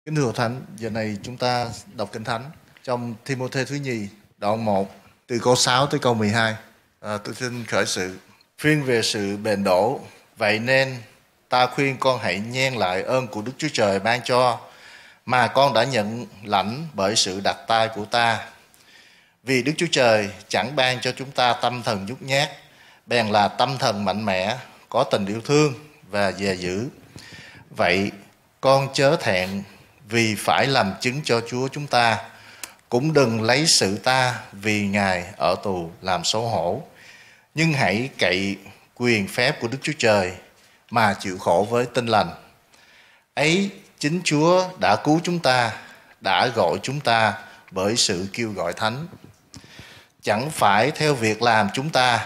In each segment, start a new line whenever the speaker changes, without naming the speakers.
Kính thưa Hội Thánh, giờ này chúng ta đọc Kinh Thánh trong Thi-mô-thê thứ nhì, đoạn 1, từ câu 6 tới câu 12. Tôi xin khởi sự. Phiên về sự bền đổ, vậy nên ta khuyên con hãy nhen lại ơn của Đức Chúa Trời ban cho, mà con đã nhận lãnh bởi sự đặt tay của ta. Vì Đức Chúa Trời chẳng ban cho chúng ta tâm thần nhút nhát, bèn là tâm thần mạnh mẽ, có tình yêu thương và dè dữ. Vậy con chớ thẹn vì phải làm chứng cho Chúa chúng ta, cũng đừng lấy sự ta vì Ngài ở tù làm xấu hổ, nhưng hãy cậy quyền phép của Đức Chúa Trời mà chịu khổ với Tin lành. Ấy chính Chúa đã cứu chúng ta, đã gọi chúng ta bởi sự kêu gọi thánh, chẳng phải theo việc làm chúng ta,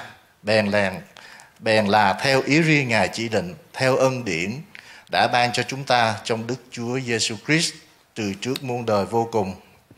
bèn là theo ý riêng Ngài chỉ định, theo ân điển đã ban cho chúng ta trong Đức Chúa Giêsu Christ từ trước muôn đời vô cùng,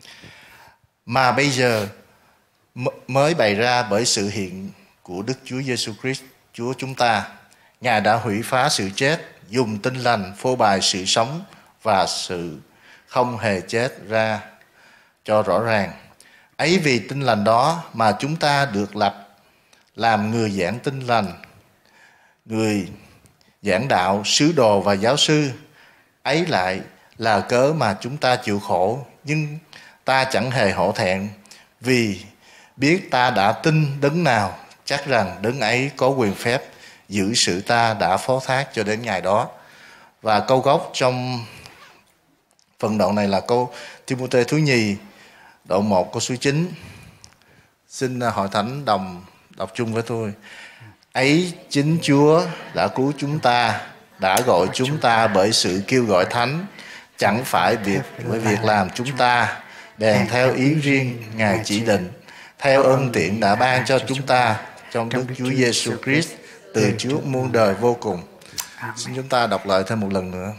mà bây giờ mới bày ra bởi sự hiện của Đức Chúa Giêsu Christ Chúa chúng ta. Ngài đã hủy phá sự chết, dùng Tin lành phô bày sự sống và sự không hề chết ra cho rõ ràng. Ấy vì Tin lành đó mà chúng ta được lập làm người giảng Tin lành, người giảng đạo, sứ đồ và giáo sư. Ấy lại là cớ mà chúng ta chịu khổ, nhưng ta chẳng hề hổ thẹn, vì biết ta đã tin đấng nào, chắc rằng đấng ấy có quyền phép giữ sự ta đã phó thác cho đến ngày đó. Và câu gốc trong phần đoạn này là câu Thi-mô-thê thứ nhì, đoạn 1 câu số 9. Xin Hội Thánh đồng đọc chung với tôi. Ấy chính Chúa đã cứu chúng ta, đã gọi chúng ta bởi sự kêu gọi thánh, chẳng phải bởi việc làm chúng ta, bèn theo ý riêng Ngài chỉ định, theo ân điển đã ban cho chúng ta trong Đức Chúa Giêsu Christ từ trước muôn đời vô cùng. Xin chúng ta đọc lại thêm một lần nữa.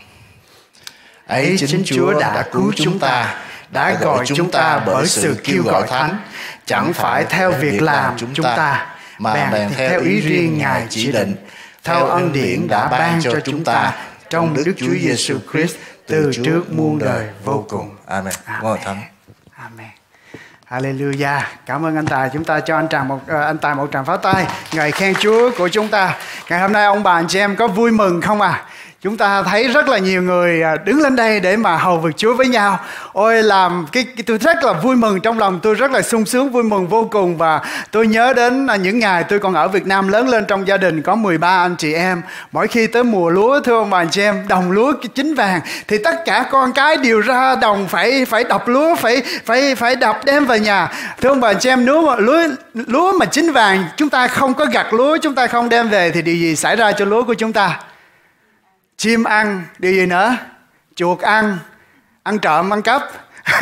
Ấy chính Chúa đã cứu chúng ta, đã gọi chúng ta bởi sự kêu gọi thánh, chẳng phải theo việc làm chúng ta, mà bèn theo ý riêng Ngài chỉ định, theo ân điển đã ban cho chúng ta trong Đức Chúa Giêsu Christ từ trước muôn đời vô cùng. Amen. Ngôi Thánh.
Amen. Hallelujah. Cảm ơn anh Tài. Chúng ta cho anh Tài một tràng pháo tay. Ngợi khen Chúa của chúng ta. Ngày hôm nay ông bà anh chị em có vui mừng không à? Chúng ta thấy rất là nhiều người đứng lên đây để mà hầu việc Chúa với nhau. Ôi làm tôi rất là vui mừng, trong lòng tôi rất là sung sướng, vui mừng vô cùng. Và tôi nhớ đến những ngày tôi còn ở Việt Nam, lớn lên trong gia đình có 13 anh chị em. Mỗi khi tới mùa lúa, thưa ông bà anh chị em, đồng lúa chín vàng thì tất cả con cái đều ra đồng phải đập lúa, phải đập đem về nhà. Thưa ông bà anh chị em, lúa mà chín vàng, chúng ta không có gặt lúa, chúng ta không đem về thì điều gì xảy ra cho lúa của chúng ta? Chim ăn, điều gì nữa? Chuột ăn trộm, ăn cắp.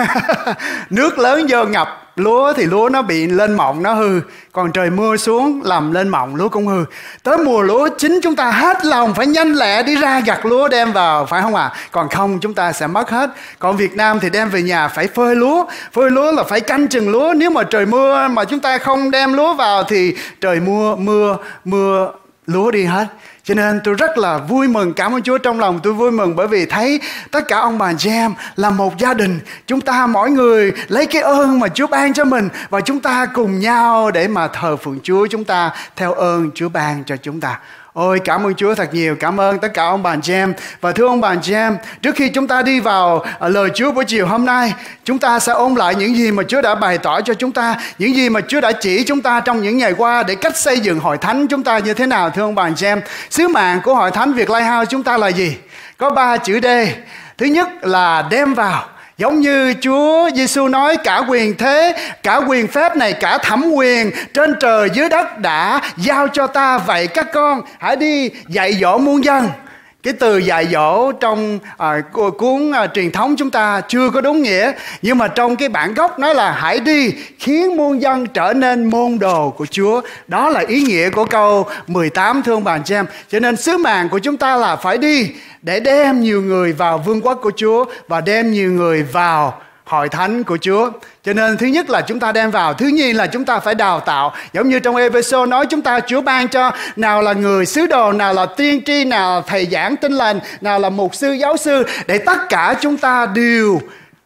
Nước lớn vô ngập lúa thì lúa nó bị lên mọng, nó hư. Còn trời mưa xuống làm lên mọng, lúa cũng hư. Tới mùa lúa chín chúng ta hết lòng phải nhanh lẹ đi ra gặt lúa đem vào, phải không ạ? Còn không chúng ta sẽ mất hết. Còn Việt Nam thì đem về nhà phải phơi lúa. Phơi lúa là phải canh chừng lúa. Nếu mà trời mưa mà chúng ta không đem lúa vào thì trời mưa lúa đi hết. Cho nên tôi rất là vui mừng, cảm ơn Chúa, trong lòng tôi vui mừng bởi vì thấy tất cả ông bà chị em là một gia đình. Chúng ta mỗi người lấy cái ơn mà Chúa ban cho mình và chúng ta cùng nhau để mà thờ phượng Chúa, chúng ta theo ơn Chúa ban cho chúng ta. Ôi cảm ơn Chúa thật nhiều, cảm ơn tất cả ông bà chị em. Và thưa ông bà chị em, trước khi chúng ta đi vào lời Chúa buổi chiều hôm nay, chúng ta sẽ ôn lại những gì mà Chúa đã bày tỏ cho chúng ta, những gì mà Chúa đã chỉ chúng ta trong những ngày qua để cách xây dựng hội thánh chúng ta như thế nào. Thưa ông bà chị em, sứ mạng của hội thánh Việt Lighthouse chúng ta là gì? Có 3 chữ D. Thứ nhất là đem vào. Giống như Chúa Giêsu nói, cả quyền thế, cả quyền phép này, cả thẩm quyền trên trời dưới đất đã giao cho ta. Vậy các con hãy đi dạy dỗ muôn dân. Cái từ dạy dỗ trong cuốn truyền thống chúng ta chưa có đúng nghĩa. Nhưng mà trong cái bản gốc nói là hãy đi khiến muôn dân trở nên môn đồ của Chúa. Đó là ý nghĩa của câu 18, thưa ông bà anh chị em. Cho nên sứ mạng của chúng ta là phải đi để đem nhiều người vào vương quốc của Chúa và đem nhiều người vào hội thánh của Chúa. Cho nên thứ nhất là chúng ta đem vào, thứ nhì là chúng ta phải đào tạo. Giống như trong Ê-phê-sô nói chúng ta, Chúa ban cho nào là người sứ đồ, nào là tiên tri, nào là thầy giảng tin lành, nào là mục sư, giáo sư, để tất cả chúng ta đều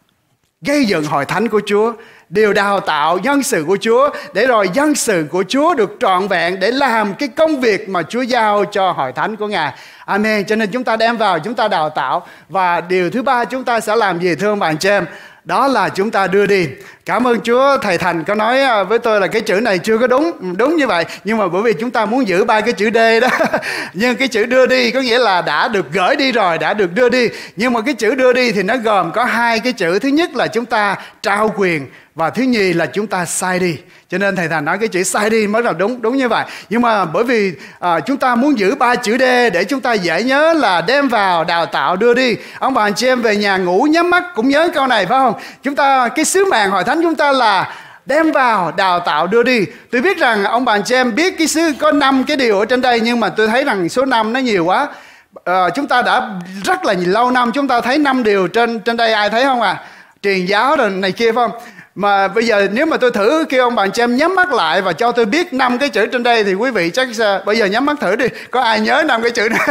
gây dựng hội thánh của Chúa, đều đào tạo dân sự của Chúa, để rồi dân sự của Chúa được trọn vẹn để làm cái công việc mà Chúa giao cho hội thánh của Ngài. Amen. Cho nên chúng ta đem vào, chúng ta đào tạo. Và điều thứ ba chúng ta sẽ làm gì thưa ông bạn chị em? Đó là chúng ta đưa đi. Cảm ơn Chúa, thầy Thành có nói với tôi là cái chữ này chưa có đúng như vậy. Nhưng mà bởi vì chúng ta muốn giữ ba cái chữ D đó. Nhưng cái chữ đưa đi có nghĩa là đã được gửi đi rồi, đã được đưa đi. Nhưng mà cái chữ đưa đi thì nó gồm có hai cái chữ. Thứ nhất là chúng ta trao quyền, và thứ nhì là chúng ta sai đi. Cho nên thầy Thành nói cái chữ sai đi mới là đúng như vậy. Nhưng mà bởi vì chúng ta muốn giữ ba chữ D để chúng ta dễ nhớ là đem vào, đào tạo, đưa đi. Ông bà anh chị em về nhà ngủ nhắm mắt cũng nhớ câu này phải không? Chúng ta, cái sứ mạng hội thánh chúng ta là đem vào, đào tạo, đưa đi. Tôi biết rằng ông bà anh chị em biết cái sứ có 5 cái điều ở trên đây, nhưng mà tôi thấy rằng số 5 nó nhiều quá. Chúng ta đã rất là lâu năm chúng ta thấy 5 điều trên đây, ai thấy không à? Truyền giáo rồi này kia phải không? Mà bây giờ nếu mà tôi thử kêu ông bà chị em nhắm mắt lại và cho tôi biết 5 cái chữ trên đây thì quý vị chắc bây giờ nhắm mắt thử đi, có ai nhớ 5 cái chữ này?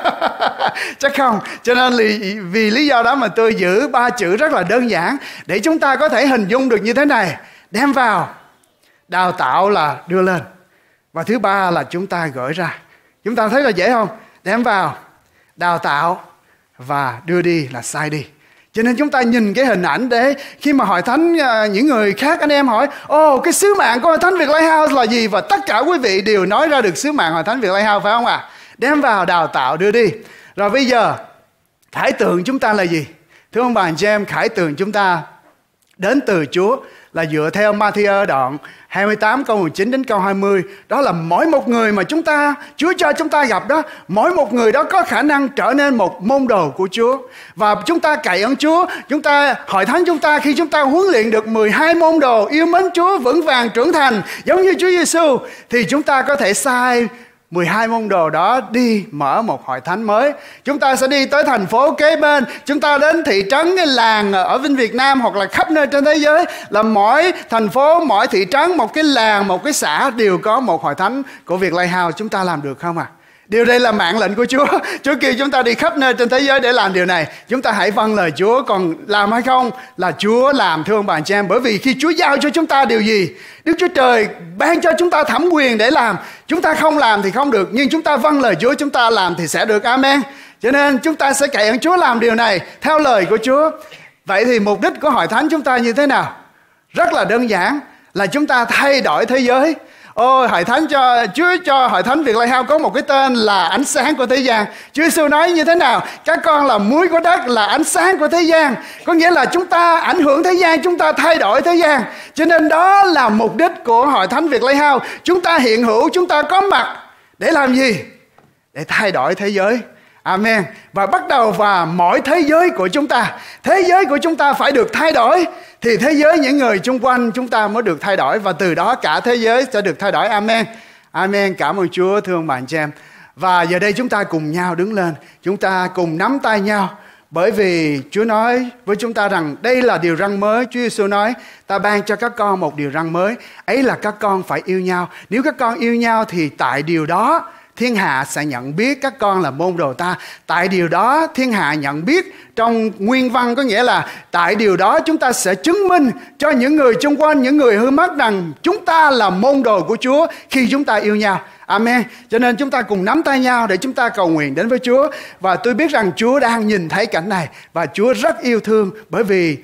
Chắc không. Cho nên vì lý do đó mà tôi giữ 3 chữ rất là đơn giản để chúng ta có thể hình dung được như thế này: đem vào, đào tạo là đưa lên, và thứ ba là chúng ta gửi ra. Chúng ta thấy là dễ không? Đem vào, đào tạo và đưa đi là sai đi. Cho nên chúng ta nhìn cái hình ảnh để khi mà hội thánh, những người khác anh em hỏi cái sứ mạng của hội thánh Việt Lighthouse là gì, và tất cả quý vị đều nói ra được sứ mạng hội thánh Việt Lighthouse phải không ạ? Đem vào, đào tạo, đưa đi. Rồi bây giờ khải tượng chúng ta là gì? Thưa ông bà anh chị em, khải tượng chúng ta đến từ Chúa là dựa theo Ma-thi-ơ đoạn 28 câu 19 đến câu 20. Đó là mỗi một người mà Chúa cho chúng ta gặp đó, mỗi một người đó có khả năng trở nên một môn đồ của Chúa. Và chúng ta cậy ơn Chúa, hội thánh chúng ta khi chúng ta huấn luyện được 12 môn đồ yêu mến Chúa, vững vàng trưởng thành giống như Chúa Giêsu, thì chúng ta có thể sai 12 môn đồ đó đi mở một hội thánh mới. Chúng ta sẽ đi tới thành phố kế bên, chúng ta đến thị trấn, cái làng ở bên Việt Nam hoặc là khắp nơi trên thế giới, là mỗi thành phố, mỗi thị trấn, một cái làng, một cái xã đều có một hội thánh của Việt Lighthouse. Chúng ta làm được không ạ? Điều đây là mạng lệnh của Chúa. Chúa kêu chúng ta đi khắp nơi trên thế giới để làm điều này. Chúng ta hãy vâng lời Chúa. Còn làm hay không là Chúa làm, thưa ông bà chị em. Bởi vì khi Chúa giao cho chúng ta điều gì, Đức Chúa Trời ban cho chúng ta thẩm quyền để làm. Chúng ta không làm thì không được, nhưng chúng ta vâng lời Chúa, chúng ta làm thì sẽ được. Amen. Cho nên chúng ta sẽ cậy ơn Chúa làm điều này theo lời của Chúa. Vậy thì mục đích của hội thánh chúng ta như thế nào? Rất là đơn giản, là chúng ta thay đổi thế giới. Hội thánh Chúa cho hội thánh Việt Lighthouse có một cái tên là ánh sáng của thế gian. Chúa Giêsu nói như thế nào? Các con là muối của đất, là ánh sáng của thế gian. Có nghĩa là chúng ta ảnh hưởng thế gian, chúng ta thay đổi thế gian. Cho nên đó là mục đích của hội thánh Việt Lighthouse. Chúng ta hiện hữu, chúng ta có mặt để làm gì? Để thay đổi thế giới. Amen. Và bắt đầu vào mỗi thế giới của chúng ta. Thế giới của chúng ta phải được thay đổi, thì thế giới những người chung quanh chúng ta mới được thay đổi, và từ đó cả thế giới sẽ được thay đổi. Amen. Amen. Cảm ơn Chúa, thưa ông bà anh chị em. Và giờ đây chúng ta cùng nhau đứng lên, chúng ta cùng nắm tay nhau. Bởi vì Chúa nói với chúng ta rằng đây là điều răn mới. Chúa Giêsu nói ta ban cho các con một điều răn mới, ấy là các con phải yêu nhau. Nếu các con yêu nhau thì tại điều đó thiên hạ sẽ nhận biết các con là môn đồ ta. Tại điều đó thiên hạ nhận biết, trong nguyên văn có nghĩa là tại điều đó chúng ta sẽ chứng minh cho những người xung quanh, những người hư mất rằng chúng ta là môn đồ của Chúa khi chúng ta yêu nhau. Amen. Cho nên chúng ta cùng nắm tay nhau để chúng ta cầu nguyện đến với Chúa. Và tôi biết rằng Chúa đang nhìn thấy cảnh này, và Chúa rất yêu thương, bởi vì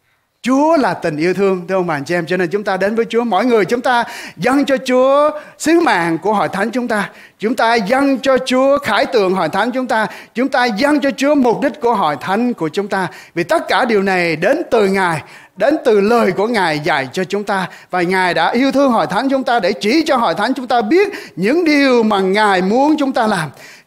Chúa là tình yêu thương, thưa ông bà anh chị em. Cho nên chúng ta đến với Chúa, mỗi người chúng ta dâng cho Chúa sứ mạng của hội thánh chúng ta. Chúng ta dâng cho Chúa khải tượng hội thánh chúng ta. Chúng ta dâng cho Chúa mục đích của hội thánh của chúng ta. Vì tất cả điều này đến từ Ngài, đến từ lời của Ngài dạy cho chúng ta. Và Ngài đã yêu thương hội thánh chúng ta để chỉ cho hội thánh chúng ta biết những điều mà Ngài muốn chúng ta làm.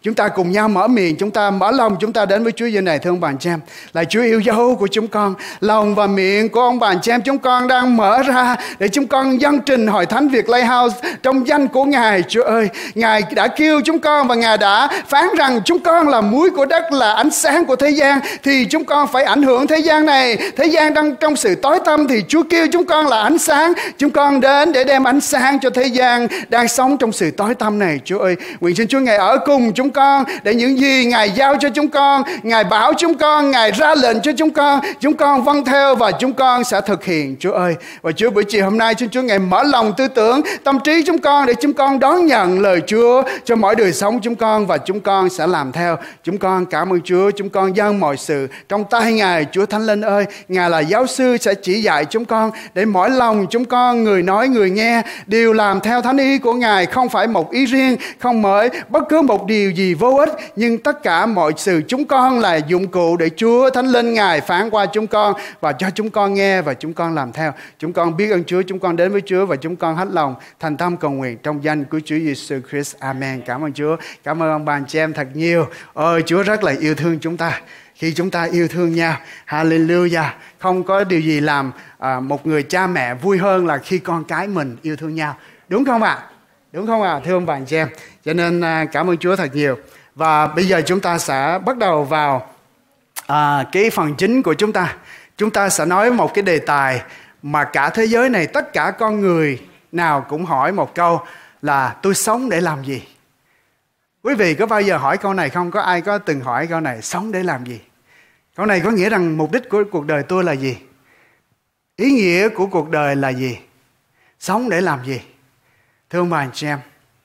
Chúng ta cùng nhau mở miệng, chúng ta mở lòng, chúng ta đến với Chúa giờ này. Thưa ông bà anh chị em, là Chúa yêu dấu của chúng con. Lòng và miệng của ông bà anh chị em chúng con đang mở ra để chúng con dâng trình hội thánh Việt Lighthouse trong danh của Ngài. Chúa ơi, Ngài đã kêu chúng con và Ngài đã phán rằng chúng con là muối của đất, là ánh sáng của thế gian, thì chúng con phải ảnh hưởng thế gian này. Thế gian đang trong sự tối tăm thì Chúa kêu chúng con là ánh sáng. Chúng con đến để đem ánh sáng cho thế gian đang sống trong sự tối tăm này. Chúa ơi, nguyện xin Chúa Ngài ở cùng chúng con, để những gì Ngài giao cho chúng con, Ngài bảo chúng con, Ngài ra lệnh cho chúng con vâng theo và chúng con sẽ thực hiện. Chúa ơi, và Chúa buổi chiều hôm nay xin Chúa Ngài mở lòng tư tưởng, tâm trí chúng con để chúng con đón nhận lời Chúa cho mỗi đời sống chúng con, và chúng con sẽ làm theo. Chúng con cảm ơn Chúa, chúng con dâng mọi sự trong tay Ngài. Chúa Thánh Linh ơi, Ngài là giáo sư sẽ chỉ dạy chúng con, để mỗi lòng chúng con, người nói người nghe, đều làm theo thánh ý của Ngài, không phải một ý riêng, không mới bất cứ một điều gì vô ích, nhưng tất cả mọi sự chúng con là dụng cụ để Chúa Thánh Linh Ngài phán qua chúng con và cho chúng con nghe và chúng con làm theo. Chúng con biết ơn Chúa, chúng con đến với Chúa và chúng con hết lòng thành tâm cầu nguyện trong danh của Chúa Giêsu Christ. Amen. Cảm ơn Chúa. Cảm ơn ông bà anh chị em thật nhiều. Ôi, Chúa rất là yêu thương chúng ta. Khi chúng ta yêu thương nhau, hallelujah, không có điều gì làm một người cha mẹ vui hơn là khi con cái mình yêu thương nhau. Đúng không ạ? Đúng không ạ? Thưa ông bà anh chị em. Cho nên cảm ơn Chúa thật nhiều. Và bây giờ chúng ta sẽ bắt đầu vào cái phần chính của chúng ta. Chúng ta sẽ nói một cái đề tài mà cả thế giới này, tất cả con người nào cũng hỏi một câu là tôi sống để làm gì? Quý vị có bao giờ hỏi câu này không? Có ai có từng hỏi câu này, sống để làm gì? Câu này có nghĩa rằng mục đích của cuộc đời tôi là gì? Ý nghĩa của cuộc đời là gì? Sống để làm gì? Thưa ông bà anh chị em,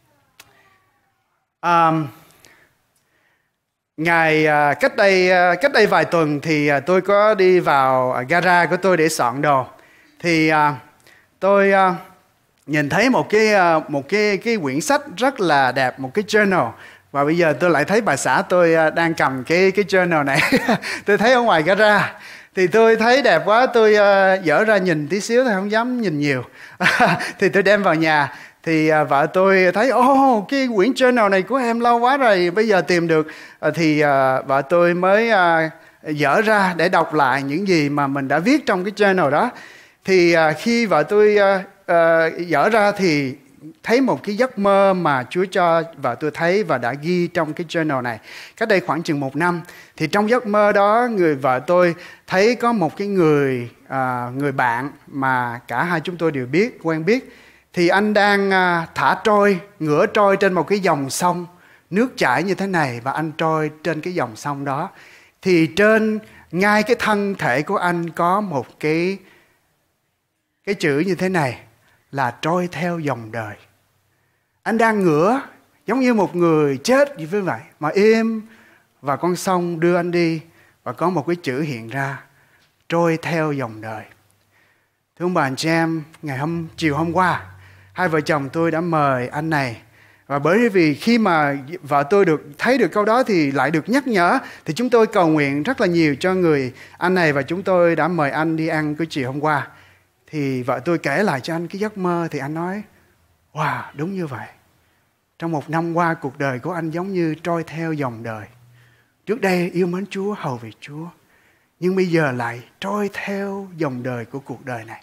cách đây vài tuần thì tôi có đi vào gara của tôi để soạn đồ. Thì tôi nhìn thấy một cái quyển sách rất là đẹp, một cái journal. Và bây giờ tôi lại thấy bà xã tôi đang cầm cái journal này. Tôi thấy ở ngoài gara thì tôi thấy đẹp quá, tôi dở ra nhìn tí xíu thôi, không dám nhìn nhiều. Thì tôi đem vào nhà. Thì vợ tôi thấy cái quyển journal này của em lâu quá rồi, bây giờ tìm được. Thì vợ tôi mới dở ra để đọc lại những gì mà mình đã viết trong cái journal đó. Thì khi vợ tôi dở ra thì thấy một cái giấc mơ mà Chúa cho vợ tôi thấy và đã ghi trong cái journal này. Cách đây khoảng chừng 1 năm. Thì trong giấc mơ đó, người vợ tôi thấy có một cái người bạn mà cả hai chúng tôi đều quen biết. Thì anh đang ngửa trôi trên một cái dòng sông, nước chảy như thế này, và anh trôi trên cái dòng sông đó. Thì trên ngay cái thân thể của anh có một cái chữ như thế này là trôi theo dòng đời. Anh đang ngửa giống như một người chết như vậy, mà êm, và con sông đưa anh đi, và có một cái chữ hiện ra, trôi theo dòng đời. Thưa ông bà anh chị em, chiều hôm qua, hai vợ chồng tôi đã mời anh này. Và bởi vì khi mà vợ tôi thấy được câu đó thì lại được nhắc nhở, thì chúng tôi cầu nguyện rất là nhiều cho người anh này, và chúng tôi đã mời anh đi ăn cái chiều hôm qua. Thì vợ tôi kể lại cho anh cái giấc mơ, thì anh nói, wow, đúng như vậy. Trong 1 năm qua, cuộc đời của anh giống như trôi theo dòng đời. Trước đây yêu mến Chúa, hầu việc Chúa, nhưng bây giờ lại trôi theo dòng đời của cuộc đời này.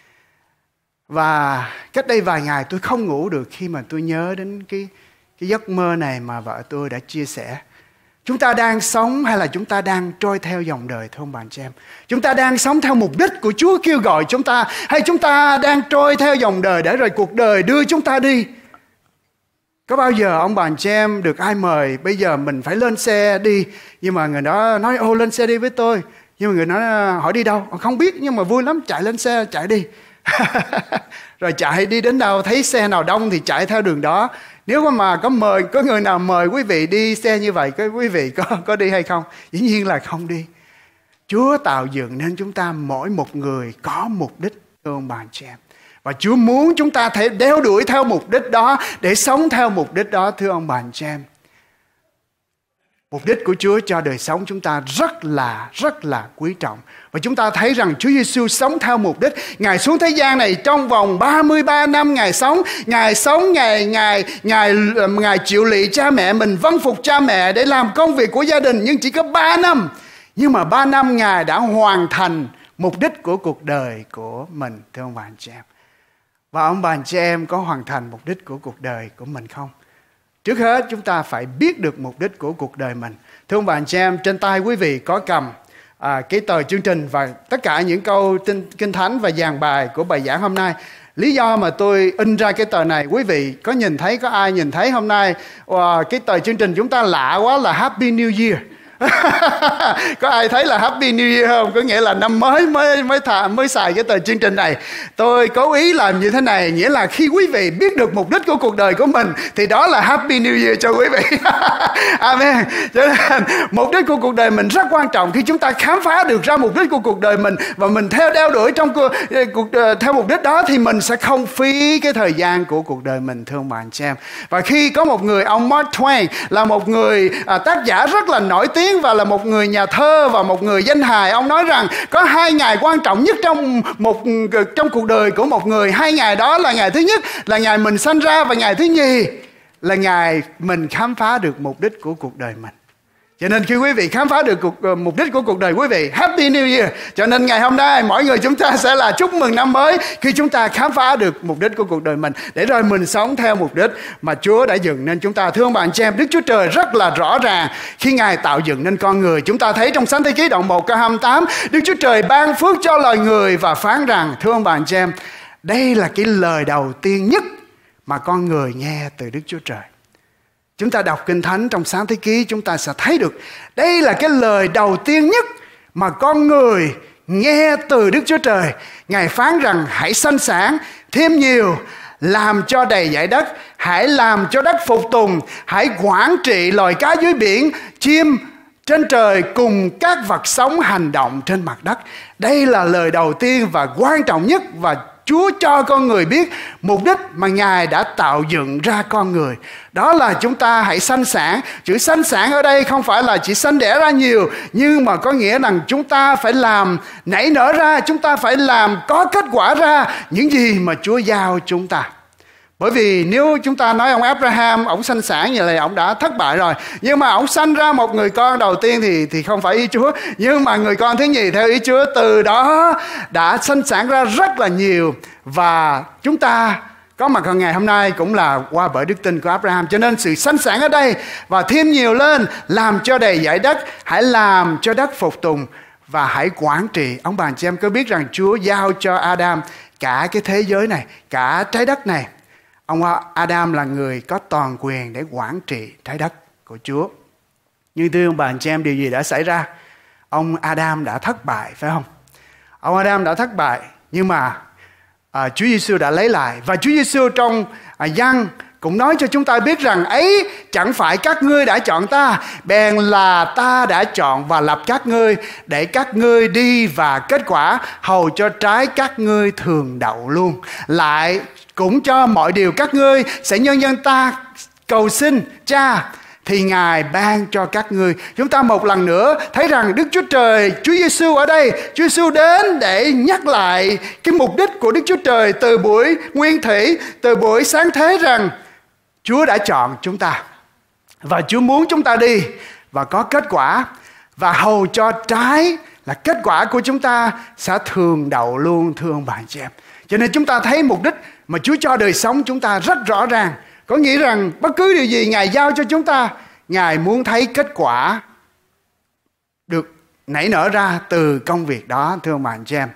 Và cách đây vài ngày tôi không ngủ được khi mà tôi nhớ đến cái giấc mơ này mà vợ tôi đã chia sẻ. Chúng ta đang sống hay là chúng ta đang trôi theo dòng đời, thưa ông bà anh chị em? Chúng ta đang sống theo mục đích của Chúa kêu gọi chúng ta, hay chúng ta đang trôi theo dòng đời để rồi cuộc đời đưa chúng ta đi? Có bao giờ ông bà anh chị em được ai mời bây giờ mình phải lên xe đi, nhưng mà người đó nói lên xe đi với tôi, nhưng mà người nói hỏi đi đâu? Không biết, nhưng mà vui lắm, chạy lên xe chạy đi. Rồi chạy đi đến đâu thấy xe nào đông thì chạy theo đường đó. Nếu mà có người nào mời quý vị đi xe như vậy, quý vị có đi hay không? Dĩ nhiên là không đi. Chúa tạo dựng nên chúng ta mỗi một người có mục đích, thưa ông bà anh chị em. Và Chúa muốn chúng ta thể đeo đuổi theo mục đích đó, để sống theo mục đích đó, thưa ông bà anh chị em. Mục đích của Chúa cho đời sống chúng ta rất là quý trọng. Và chúng ta thấy rằng Chúa Giêsu sống theo mục đích. Ngài xuống thế gian này trong vòng 33 năm Ngài sống. Ngài chịu lụy cha mẹ mình, vâng phục cha mẹ để làm công việc của gia đình. Nhưng chỉ có 3 năm. Nhưng mà 3 năm Ngài đã hoàn thành mục đích của cuộc đời của mình, thưa ông bà anh chị em. Và ông bà anh chị em có hoàn thành mục đích của cuộc đời của mình không? Trước hết chúng ta phải biết được mục đích của cuộc đời mình. Thưa ông bà anh chị em, trên tay quý vị có cầm cái tờ chương trình và tất cả những câu kinh thánh và dàn bài của bài giảng hôm nay. Lý do mà tôi in ra cái tờ này, quý vị có nhìn thấy, có ai nhìn thấy hôm nay cái tờ chương trình chúng ta lạ quá là Happy New Year. Có ai thấy là Happy New Year không? Có nghĩa là năm mới xài cái tờ chương trình này. Tôi cố ý làm như thế này, nghĩa là khi quý vị biết được mục đích của cuộc đời của mình thì đó là Happy New Year cho quý vị. Amen. Cho nên mục đích của cuộc đời mình rất quan trọng. Khi chúng ta khám phá được ra mục đích của cuộc đời mình và mình đeo đuổi trong theo mục đích đó thì mình sẽ không phí cái thời gian của cuộc đời mình, thưa ông bà anh chị em. Và khi có một người, ông Mark Twain là một người tác giả rất là nổi tiếng và là một người nhà thơ và một người danh hài. Ông nói rằng có 2 ngày quan trọng nhất trong cuộc đời của một người. 2 ngày đó là ngày thứ nhất là ngày mình sanh ra, và ngày thứ nhì là ngày mình khám phá được mục đích của cuộc đời mình. Cho nên khi quý vị khám phá được mục đích của cuộc đời quý vị, Happy New Year. Cho nên ngày hôm nay mỗi người chúng ta sẽ là chúc mừng năm mới khi chúng ta khám phá được mục đích của cuộc đời mình, để rồi mình sống theo mục đích mà Chúa đã dựng nên chúng ta. Thưa ông bà anh chị em, Đức Chúa Trời rất là rõ ràng khi Ngài tạo dựng nên con người. Chúng ta thấy trong Sáng Thế Ký đoạn 1 câu 28, Đức Chúa Trời ban phước cho loài người và phán rằng, thưa ông bà anh chị em, đây là cái lời đầu tiên nhất mà con người nghe từ Đức Chúa Trời. Chúng ta đọc Kinh Thánh trong Sáng Thế Ký, chúng ta sẽ thấy được đây là cái lời đầu tiên nhất mà con người nghe từ Đức Chúa Trời. Ngài phán rằng hãy sanh sản, thêm nhiều, làm cho đầy dãy đất, hãy làm cho đất phục tùng, hãy quản trị loài cá dưới biển, chim trên trời cùng các vật sống hành động trên mặt đất. Đây là lời đầu tiên và quan trọng nhất, và Chúa cho con người biết mục đích mà Ngài đã tạo dựng ra con người. Đó là chúng ta hãy sanh sản. Chữ sanh sản ở đây không phải là chỉ sanh đẻ ra nhiều, nhưng mà có nghĩa rằng chúng ta phải làm nảy nở ra, chúng ta phải làm có kết quả ra những gì mà Chúa giao chúng ta. Bởi vì nếu chúng ta nói ông Abraham, ông sanh sản như vậy, ông đã thất bại rồi. Nhưng mà ông sanh ra một người con đầu tiên thì không phải ý Chúa. Nhưng mà người con thứ nhì theo ý Chúa, từ đó đã sanh sản ra rất là nhiều. Và chúng ta có mặt ngày hôm nay cũng là qua bởi đức tin của Abraham. Cho nên sự sanh sản ở đây và thêm nhiều lên, làm cho đầy dãy đất, hãy làm cho đất phục tùng và hãy quản trị. Ông bà anh chị em có biết rằng Chúa giao cho Adam cả cái thế giới này, cả trái đất này. Ông Adam là người có toàn quyền để quản trị trái đất của Chúa. Nhưng thưa ông bà anh chị em, điều gì đã xảy ra? Ông Adam đã thất bại, phải không? Ông Adam đã thất bại, nhưng mà Chúa Giêsu đã lấy lại. Và Chúa Giêsu trong Giăng cũng nói cho chúng ta biết rằng ấy chẳng phải các ngươi đã chọn ta, bèn là ta đã chọn và lập các ngươi để các ngươi đi và kết quả, hầu cho trái các ngươi thường đậu luôn. Lại cũng cho mọi điều các ngươi sẽ nhân dân ta cầu xin Cha thì Ngài ban cho các ngươi. Chúng ta một lần nữa thấy rằng Đức Chúa Trời, Chúa Giêsu ở đây, Chúa Giêsu đến để nhắc lại cái mục đích của Đức Chúa Trời từ buổi nguyên thủy, từ buổi sáng thế, rằng Chúa đã chọn chúng ta và Chúa muốn chúng ta đi và có kết quả, và hầu cho trái là kết quả của chúng ta sẽ thường đậu luôn, thưa ông bà anh chị em. Cho nên chúng ta thấy mục đích mà Chúa cho đời sống chúng ta rất rõ ràng. Có nghĩa rằng bất cứ điều gì Ngài giao cho chúng ta, Ngài muốn thấy kết quả được nảy nở ra từ công việc đó, thưa ông bà anh chị em.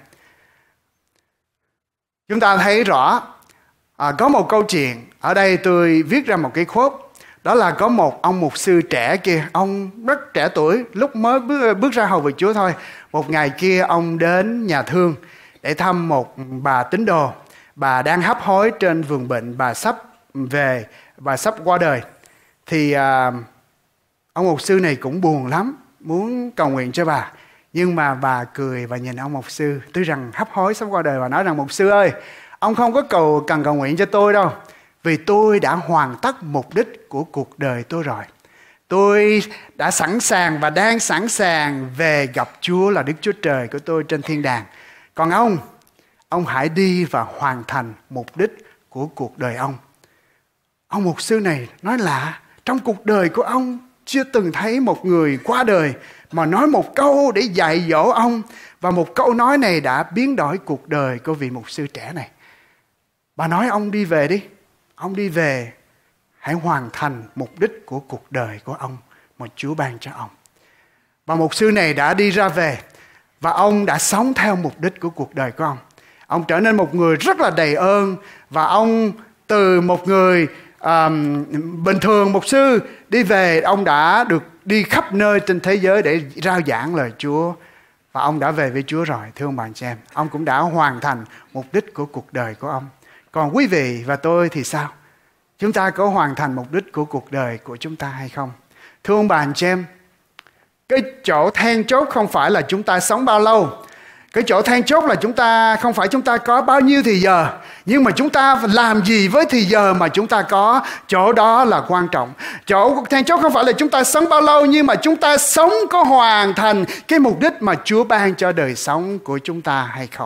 Chúng ta thấy rõ, có một câu chuyện, ở đây tôi viết ra một cái quote. Đó là có một ông mục sư trẻ kia, ông rất trẻ tuổi, lúc mới bước ra hầu việc Chúa thôi. Một ngày kia ông đến nhà thương để thăm một bà tín đồ. Bà đang hấp hối trên vườn bệnh, bà sắp qua đời. Thì ông mục sư này cũng buồn lắm, muốn cầu nguyện cho bà. Nhưng mà bà cười và nhìn ông mục sư, tuy rằng hấp hối sắp qua đời, và nói rằng: mục sư ơi, ông không có cần cầu nguyện cho tôi đâu, vì tôi đã hoàn tất mục đích của cuộc đời tôi rồi. Tôi đã sẵn sàng và đang sẵn sàng về gặp Chúa là Đức Chúa Trời của tôi trên thiên đàng. Còn ông hãy đi và hoàn thành mục đích của cuộc đời ông. Ông mục sư này nói lạ, trong cuộc đời của ông chưa từng thấy một người qua đời mà nói một câu để dạy dỗ ông. Và một câu nói này đã biến đổi cuộc đời của vị mục sư trẻ này. Bà nói ông đi về đi. Ông đi về, hãy hoàn thành mục đích của cuộc đời của ông mà Chúa ban cho ông. Và mục sư này đã đi ra về và ông đã sống theo mục đích của cuộc đời của ông. Ông trở nên một người rất là đầy ơn và ông từ một người bình thường mục sư đi về, ông đã được đi khắp nơi trên thế giới để rao giảng lời Chúa. Và ông đã về với Chúa rồi, thưa ông bà chị em. Ông cũng đã hoàn thành mục đích của cuộc đời của ông. Còn quý vị và tôi thì sao? Chúng ta có hoàn thành mục đích của cuộc đời của chúng ta hay không? Thưa ông bà chị em, cái chỗ then chốt không phải là chúng ta sống bao lâu. Cái chỗ then chốt là không phải chúng ta có bao nhiêu thì giờ, nhưng mà chúng ta làm gì với thì giờ mà chúng ta có, chỗ đó là quan trọng. Chỗ then chốt không phải là chúng ta sống bao lâu, nhưng mà chúng ta sống có hoàn thành cái mục đích mà Chúa ban cho đời sống của chúng ta hay không.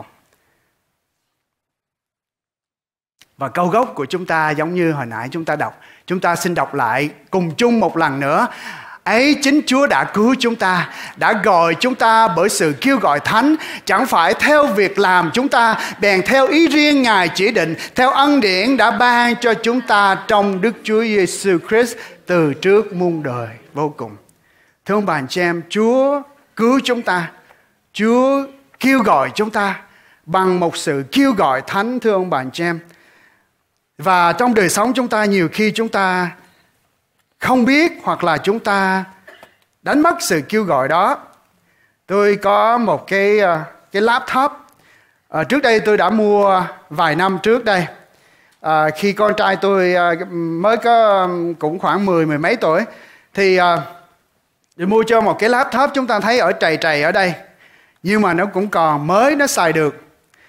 Và câu gốc của chúng ta giống như hồi nãy chúng ta đọc. Chúng ta xin đọc lại cùng chung một lần nữa. Ấy chính Chúa đã cứu chúng ta, đã gọi chúng ta bởi sự kêu gọi thánh, chẳng phải theo việc làm chúng ta, bèn theo ý riêng Ngài chỉ định, theo ân điển đã ban cho chúng ta trong Đức Chúa Giêsu Christ từ trước muôn đời vô cùng. Thưa ông bà anh chị em, Chúa cứu chúng ta, Chúa kêu gọi chúng ta bằng một sự kêu gọi thánh, thưa ông bà anh chị em. Và trong đời sống chúng ta nhiều khi chúng ta không biết hoặc là chúng ta đánh mất sự kêu gọi đó. Tôi có một cái laptop. Trước đây tôi đã mua vài năm trước đây. Khi con trai tôi mới có cũng khoảng mười mấy tuổi thì tôi mua cho một cái laptop, chúng ta thấy ở trầy ở đây. Nhưng mà nó cũng còn mới, nó xài được.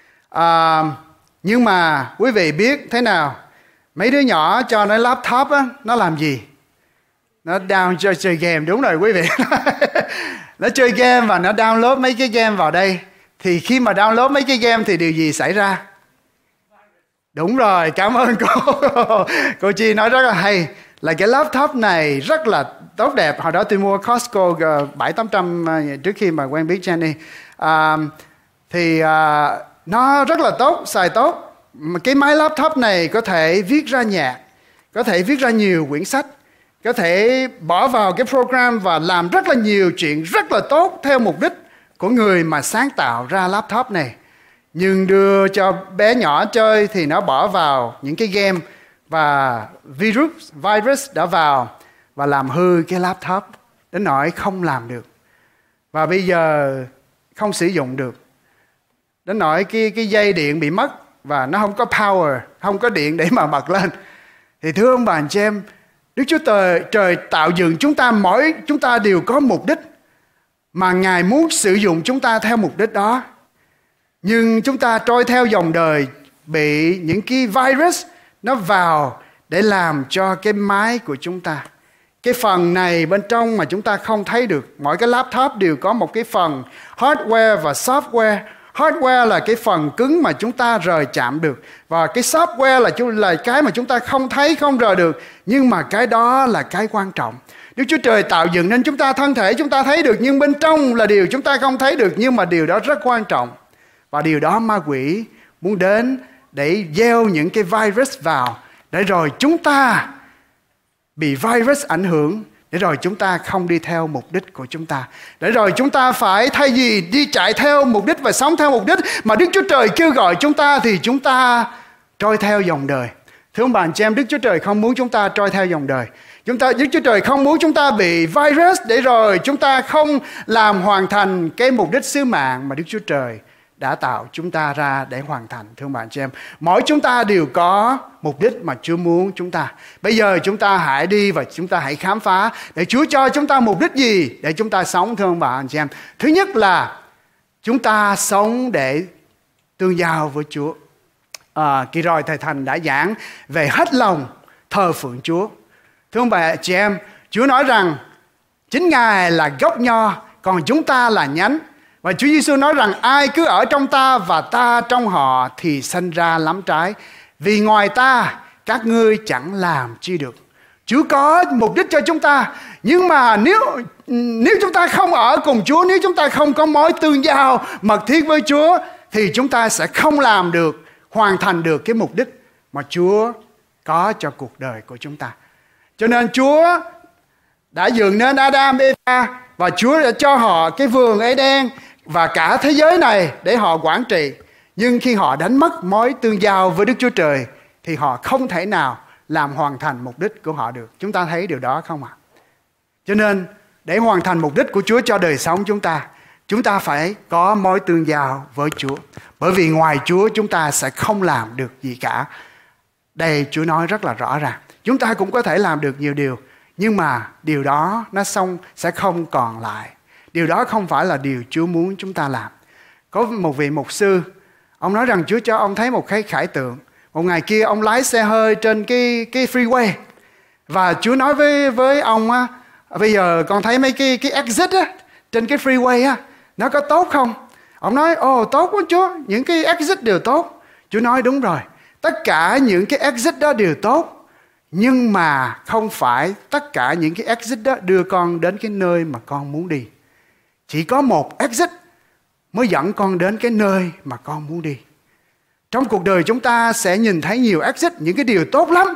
Nhưng mà quý vị biết thế nào? Mấy đứa nhỏ cho nó laptop á, nó làm gì? Nó down chơi game, đúng rồi quý vị. Nó chơi game và nó download mấy cái game vào đây. Thì khi mà download mấy cái game thì điều gì xảy ra? Đúng rồi, cảm ơn cô. Cô Chi nói rất là hay. Là cái laptop này rất là tốt đẹp. Hồi đó tôi mua Costco 700-800 trước khi mà quen biết Jenny. Nó rất là tốt, xài tốt. Cái máy laptop này có thể viết ra nhạc, có thể viết ra nhiều quyển sách, có thể bỏ vào cái program và làm rất là nhiều chuyện rất là tốt theo mục đích của người mà sáng tạo ra laptop này. Nhưng đưa cho bé nhỏ chơi thì nó bỏ vào những cái game và virus đã vào và làm hư cái laptop đến nỗi không làm được. Và bây giờ không sử dụng được. Đến nỗi cái dây điện bị mất và nó không có power, không có điện để mà bật lên. Thì thưa ông bà anh chị em, Đức Chúa Trời tạo dựng chúng ta đều có mục đích mà Ngài muốn sử dụng chúng ta theo mục đích đó. Nhưng chúng ta trôi theo dòng đời, bị những cái virus nó vào để làm cho cái máy của chúng ta, cái phần này bên trong mà chúng ta không thấy được. Mỗi cái laptop đều có một cái phần hardware và software. Hardware là cái phần cứng mà chúng ta rời chạm được. Và cái software là cái mà chúng ta không thấy, không rời được. Nhưng mà cái đó là cái quan trọng. Đức Chúa Trời tạo dựng nên chúng ta thân thể chúng ta thấy được, nhưng bên trong là điều chúng ta không thấy được. Nhưng mà điều đó rất quan trọng. Và điều đó ma quỷ muốn đến để gieo những cái virus vào, để rồi chúng ta bị virus ảnh hưởng, để rồi chúng ta không đi theo mục đích của chúng ta. Để rồi chúng ta phải thay vì đi chạy theo mục đích và sống theo mục đích mà Đức Chúa Trời kêu gọi chúng ta, thì chúng ta trôi theo dòng đời. Thưa ông bà anh chị em, Đức Chúa Trời không muốn chúng ta trôi theo dòng đời. Đức Chúa Trời không muốn chúng ta bị virus để rồi chúng ta không làm hoàn thành cái mục đích sứ mạng mà Đức Chúa Trời đã tạo chúng ta ra để hoàn thành. Thưa ông bà anh chị em, mỗi chúng ta đều có mục đích mà Chúa muốn chúng ta. Bây giờ chúng ta hãy đi và chúng ta hãy khám phá để Chúa cho chúng ta mục đích gì để chúng ta sống, thưa ông bà anh chị em. Thứ nhất là chúng ta sống để tương giao với Chúa. Kỳ rồi Thầy Thành đã giảng về hết lòng thờ phượng Chúa. Thưa ông bà chị em, Chúa nói rằng Chính Ngài là gốc nho, còn chúng ta là nhánh. Và Chúa Giêsu nói rằng ai cứ ở trong ta và ta trong họ thì sanh ra lắm trái. Vì ngoài ta các ngươi chẳng làm chi được. Chúa có mục đích cho chúng ta. Nhưng mà nếu chúng ta không ở cùng Chúa, nếu chúng ta không có mối tương giao mật thiết với Chúa, thì chúng ta sẽ không làm được, hoàn thành được cái mục đích mà Chúa có cho cuộc đời của chúng ta. Cho nên Chúa đã dựng nên Adam, Eva, và Chúa đã cho họ cái vườn Eden và cả thế giới này để họ quản trị. Nhưng khi họ đánh mất mối tương giao với Đức Chúa Trời thì họ không thể nào làm hoàn thành mục đích của họ được. Chúng ta thấy điều đó không ạ? Cho nên để hoàn thành mục đích của Chúa cho đời sống chúng ta phải có mối tương giao với Chúa. Bởi vì ngoài Chúa chúng ta sẽ không làm được gì cả. Đây Chúa nói rất là rõ ràng. Chúng ta cũng có thể làm được nhiều điều, nhưng mà điều đó nó sẽ không còn lại. Điều đó không phải là điều Chúa muốn chúng ta làm. Có một vị mục sư, ông nói rằng Chúa cho ông thấy một cái khải tượng. Một ngày kia ông lái xe hơi trên cái freeway. Và Chúa nói với ông á, bây giờ con thấy mấy cái exit á, trên cái freeway á, nó có tốt không? Ông nói, tốt quá Chúa, những cái exit đều tốt. Chúa nói đúng rồi, tất cả những cái exit đó đều tốt. Nhưng mà không phải tất cả những cái exit đó đưa con đến cái nơi mà con muốn đi. Chỉ có một exit mới dẫn con đến cái nơi mà con muốn đi. Trong cuộc đời chúng ta sẽ nhìn thấy nhiều exit, những cái điều tốt lắm.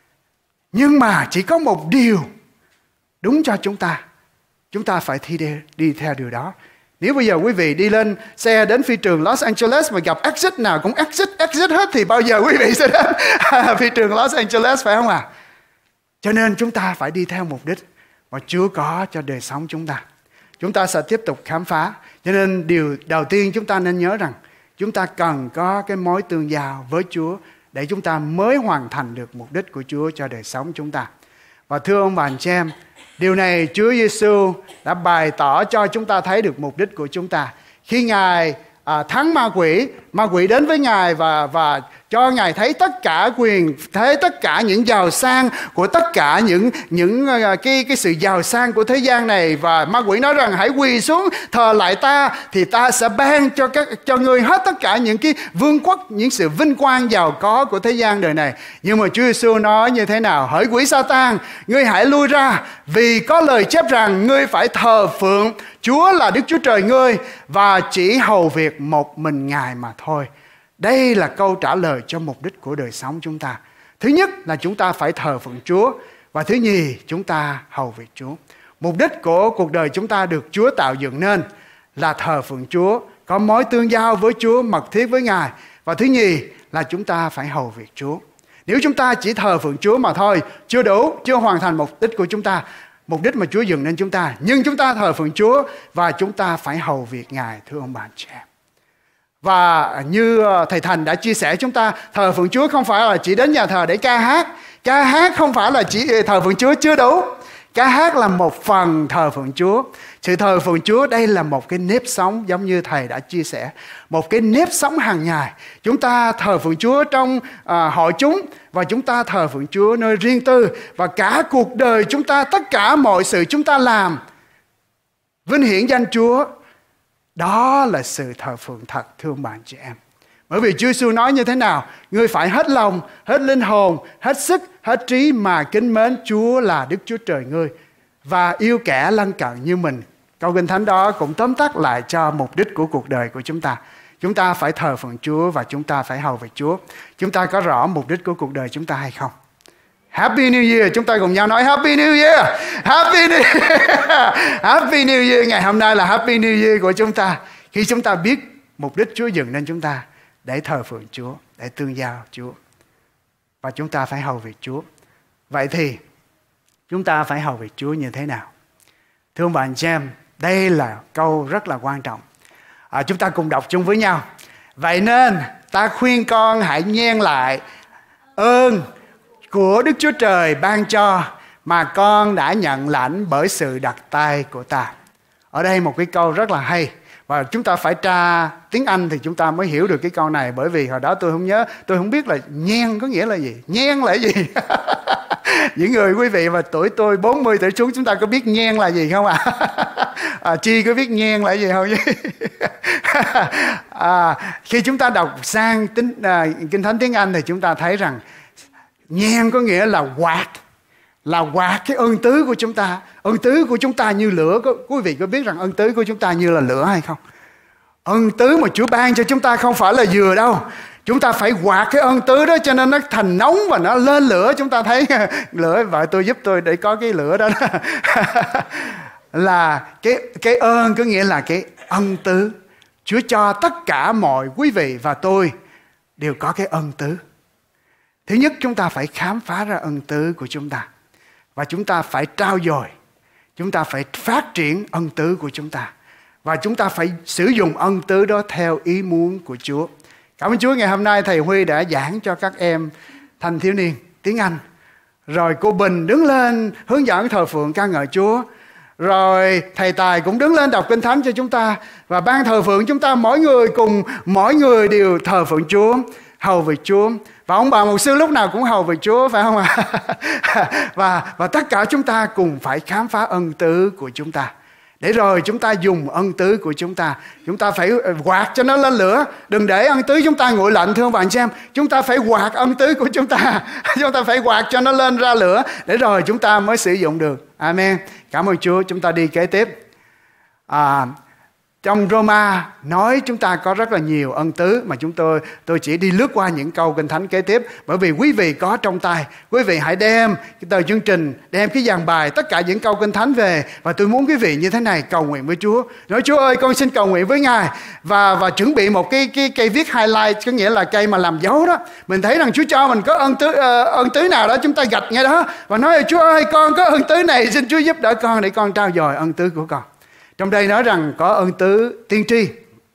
Nhưng mà chỉ có một điều đúng cho chúng ta. Chúng ta phải đi theo điều đó. Nếu bây giờ quý vị đi lên xe đến phi trường Los Angeles mà gặp exit nào cũng exit hết thì bao giờ quý vị sẽ đến phi trường Los Angeles, phải không ạ? Cho nên chúng ta phải đi theo mục đích mà Chúa có cho đời sống chúng ta. Chúng ta sẽ tiếp tục khám phá. Cho nên điều đầu tiên chúng ta nên nhớ rằng chúng ta cần có cái mối tương giao với Chúa để chúng ta mới hoàn thành được mục đích của Chúa cho đời sống chúng ta. Và thưa ông bà anh chị em, điều này Chúa Giêsu đã bày tỏ cho chúng ta thấy được mục đích của chúng ta. Khi Ngài thắng ma quỷ đến với Ngài và cho Ngài thấy tất cả quyền, thấy tất cả những giàu sang của tất cả những cái sự giàu sang của thế gian này, và ma quỷ nói rằng hãy quỳ xuống thờ lại ta thì ta sẽ ban cho ngươi hết tất cả những cái vương quốc, những sự vinh quang giàu có của thế gian đời này. Nhưng mà Chúa Giêsu nói như thế nào? Hỡi quỷ Sa-tan, ngươi hãy lui ra, vì có lời chép rằng ngươi phải thờ phượng Chúa là Đức Chúa Trời ngươi và chỉ hầu việc một mình Ngài mà thôi. Đây là câu trả lời cho mục đích của đời sống chúng ta. Thứ nhất là chúng ta phải thờ phượng Chúa, và thứ nhì chúng ta hầu việc Chúa. Mục đích của cuộc đời chúng ta được Chúa tạo dựng nên là thờ phượng Chúa, có mối tương giao với Chúa, mật thiết với Ngài. Và thứ nhì là chúng ta phải hầu việc Chúa. Nếu chúng ta chỉ thờ phượng Chúa mà thôi, chưa đủ, chưa hoàn thành mục đích của chúng ta, mục đích mà Chúa dựng nên chúng ta. Nhưng chúng ta thờ phượng Chúa và chúng ta phải hầu việc Ngài, thưa ông bà chị em. Và như Thầy Thành đã chia sẻ, chúng ta thờ phượng Chúa không phải là chỉ đến nhà thờ để ca hát. Ca hát không phải là chỉ thờ phượng Chúa chưa đủ. Ca hát là một phần thờ phượng Chúa. Sự thờ phượng Chúa đây là một cái nếp sống, giống như Thầy đã chia sẻ, một cái nếp sống hàng ngày. Chúng ta thờ phượng Chúa trong hội chúng, và chúng ta thờ phượng Chúa nơi riêng tư, và cả cuộc đời chúng ta, tất cả mọi sự chúng ta làm vinh hiển danh Chúa. Đó là sự thờ phượng thật, thưa ông bà anh chị em. Bởi vì Chúa Giêsu nói như thế nào? Ngươi phải hết lòng, hết linh hồn, hết sức, hết trí mà kính mến Chúa là Đức Chúa Trời ngươi, và yêu kẻ lân cận như mình. Câu Kinh Thánh đó cũng tóm tắt lại cho mục đích của cuộc đời của chúng ta. Chúng ta phải thờ phượng Chúa và chúng ta phải hầu việc Chúa. Chúng ta có rõ mục đích của cuộc đời chúng ta hay không? Happy New Year. Chúng ta cùng nhau nói Happy New Year. Happy New Year. Happy New Year. Ngày hôm nay là Happy New Year của chúng ta. Khi chúng ta biết mục đích Chúa dựng nên chúng ta để thờ phượng Chúa, để tương giao Chúa, và chúng ta phải hầu việc Chúa. Vậy thì chúng ta phải hầu việc Chúa như thế nào? Thưa ông bà anh chị em, đây là câu rất là quan trọng. Chúng ta cùng đọc chung với nhau. Vậy nên ta khuyên con hãy nhen lại ơn của Đức Chúa Trời ban cho mà con đã nhận lãnh bởi sự đặt tay của ta. Ở đây một cái câu rất là hay, và chúng ta phải tra tiếng Anh thì chúng ta mới hiểu được cái câu này. Bởi vì hồi đó tôi không nhớ, tôi không biết là nhen có nghĩa là gì. Nhen là gì? Những người quý vị mà tuổi tôi 40 tuổi xuống, chúng ta có biết nhen là gì không ạ? Chi có biết nhen là gì không? Khi chúng ta đọc sang Kinh Thánh tiếng Anh thì chúng ta thấy rằng nhen có nghĩa là quạt cái ân tứ của chúng ta. Ân tứ của chúng ta như lửa. Quý vị có biết rằng ân tứ của chúng ta như là lửa hay không? Ân tứ mà Chúa ban cho chúng ta không phải là dừa đâu. Chúng ta phải quạt cái ân tứ đó cho nên nó thành nóng và nó lên lửa. Chúng ta thấy lửa, vợ tôi giúp tôi để có cái lửa đó. Là cái ơn có nghĩa là cái ân tứ. Chúa cho tất cả mọi quý vị và tôi đều có cái ân tứ. Thứ nhất, chúng ta phải khám phá ra ân tứ của chúng ta. Và chúng ta phải trau dồi. Chúng ta phải phát triển ân tứ của chúng ta. Và chúng ta phải sử dụng ân tứ đó theo ý muốn của Chúa. Cảm ơn Chúa, ngày hôm nay Thầy Huy đã giảng cho các em thanh thiếu niên tiếng Anh. Rồi cô Bình đứng lên hướng dẫn thờ phượng ca ngợi Chúa. Rồi thầy Tài cũng đứng lên đọc Kinh Thánh cho chúng ta. Và ban thờ phượng chúng ta mỗi người đều thờ phượng Chúa, hầu việc Chúa. Và ông bà mục sư lúc nào cũng hầu việc Chúa, phải không ạ? Và tất cả chúng ta cùng phải khám phá ân tứ của chúng ta. Để rồi chúng ta dùng ân tứ của chúng ta. Chúng ta phải quạt cho nó lên lửa. Đừng để ân tứ chúng ta nguội lạnh, thưa bạn chị em. Chúng ta phải quạt ân tứ của chúng ta. Chúng ta phải quạt cho nó lên ra lửa. Để rồi chúng ta mới sử dụng được. Amen. Cảm ơn Chúa. Chúng ta đi kế tiếp. Trong Roma nói chúng ta có rất là nhiều ân tứ mà tôi chỉ đi lướt qua những câu Kinh Thánh kế tiếp. Bởi vì quý vị có trong tay, quý vị hãy đem cái tờ chương trình, đem cái dàn bài, tất cả những câu Kinh Thánh về. Và tôi muốn quý vị như thế này cầu nguyện với Chúa. Nói Chúa ơi, con xin cầu nguyện với Ngài. Và chuẩn bị một cái cây viết highlight, có nghĩa là cây mà làm dấu đó. Mình thấy rằng Chúa cho mình có ân tứ nào đó, chúng ta gạch ngay đó. Và nói Chúa ơi, con có ân tứ này, xin Chúa giúp đỡ con để con trao dồi ân tứ của con. Trong đây nói rằng có ân tứ tiên tri.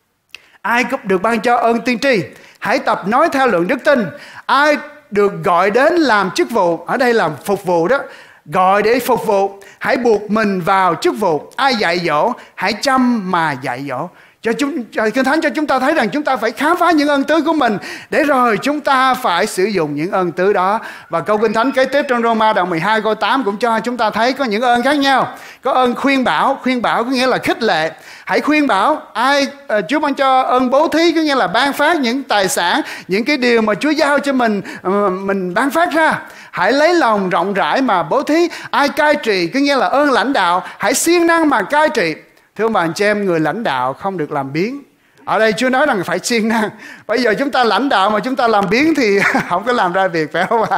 Ai cũng được ban cho ơn tiên tri? Hãy tập nói theo lượng đức tin. Ai được gọi đến làm chức vụ? Ở đây là phục vụ đó. Gọi để phục vụ. Hãy buộc mình vào chức vụ. Ai dạy dỗ? Hãy chăm mà dạy dỗ. Kinh Thánh cho chúng ta thấy rằng chúng ta phải khám phá những ân tứ của mình. Để rồi chúng ta phải sử dụng những ân tứ đó. Và câu Kinh Thánh kế tiếp trong Roma đoạn 12 câu 8 cũng cho chúng ta thấy có những ơn khác nhau. Có ơn khuyên bảo. Khuyên bảo có nghĩa là khích lệ. Hãy khuyên bảo. Chúa ban cho ơn bố thí, có nghĩa là ban phát những tài sản, những cái điều mà Chúa giao cho mình ban phát ra. Hãy lấy lòng rộng rãi mà bố thí. Ai cai trị, có nghĩa là ơn lãnh đạo. Hãy siêng năng mà cai trị. Thưa ông bà anh chị em, người lãnh đạo không được làm biếng. Ở đây Chúa nói rằng phải siêng năng. Bây giờ chúng ta lãnh đạo mà chúng ta làm biếng thì không có làm ra việc, phải không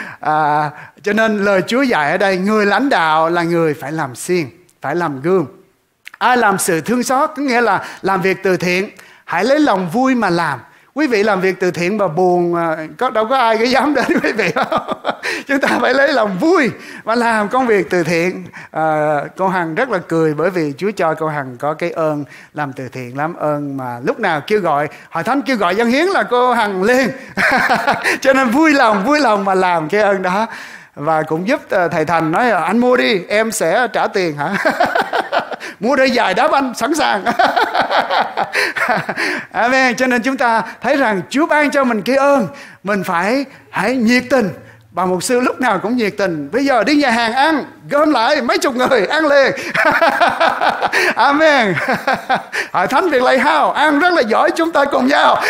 ạ? Cho nên lời Chúa dạy ở đây, người lãnh đạo là người phải làm siêng, phải làm gương. Ai làm sự thương xót, có nghĩa là làm việc từ thiện. Hãy lấy lòng vui mà làm. Quý vị làm việc từ thiện mà buồn, đâu có ai cái dám đến quý vị không? Chúng ta phải lấy lòng vui mà làm công việc từ thiện. Cô Hằng rất là cười bởi vì Chúa cho cô Hằng có cái ơn làm từ thiện lắm. Ơn mà lúc nào kêu gọi, Hội Thánh kêu gọi dân hiến là cô Hằng lên. Cho nên vui lòng mà làm cái ơn đó. Và cũng giúp thầy Thành nói anh mua đi, em sẽ trả tiền hả? Mua đôi giày đá banh sẵn sàng. Amen. Cho nên chúng ta thấy rằng Chúa ban cho mình cái ơn, mình hãy nhiệt tình. Bà mục sư lúc nào cũng nhiệt tình. Bây giờ đi nhà hàng ăn, gom lại mấy chục người ăn liền. Amen. Hội Thánh Việt Lạy Hào ăn rất là giỏi, chúng ta cùng nhau.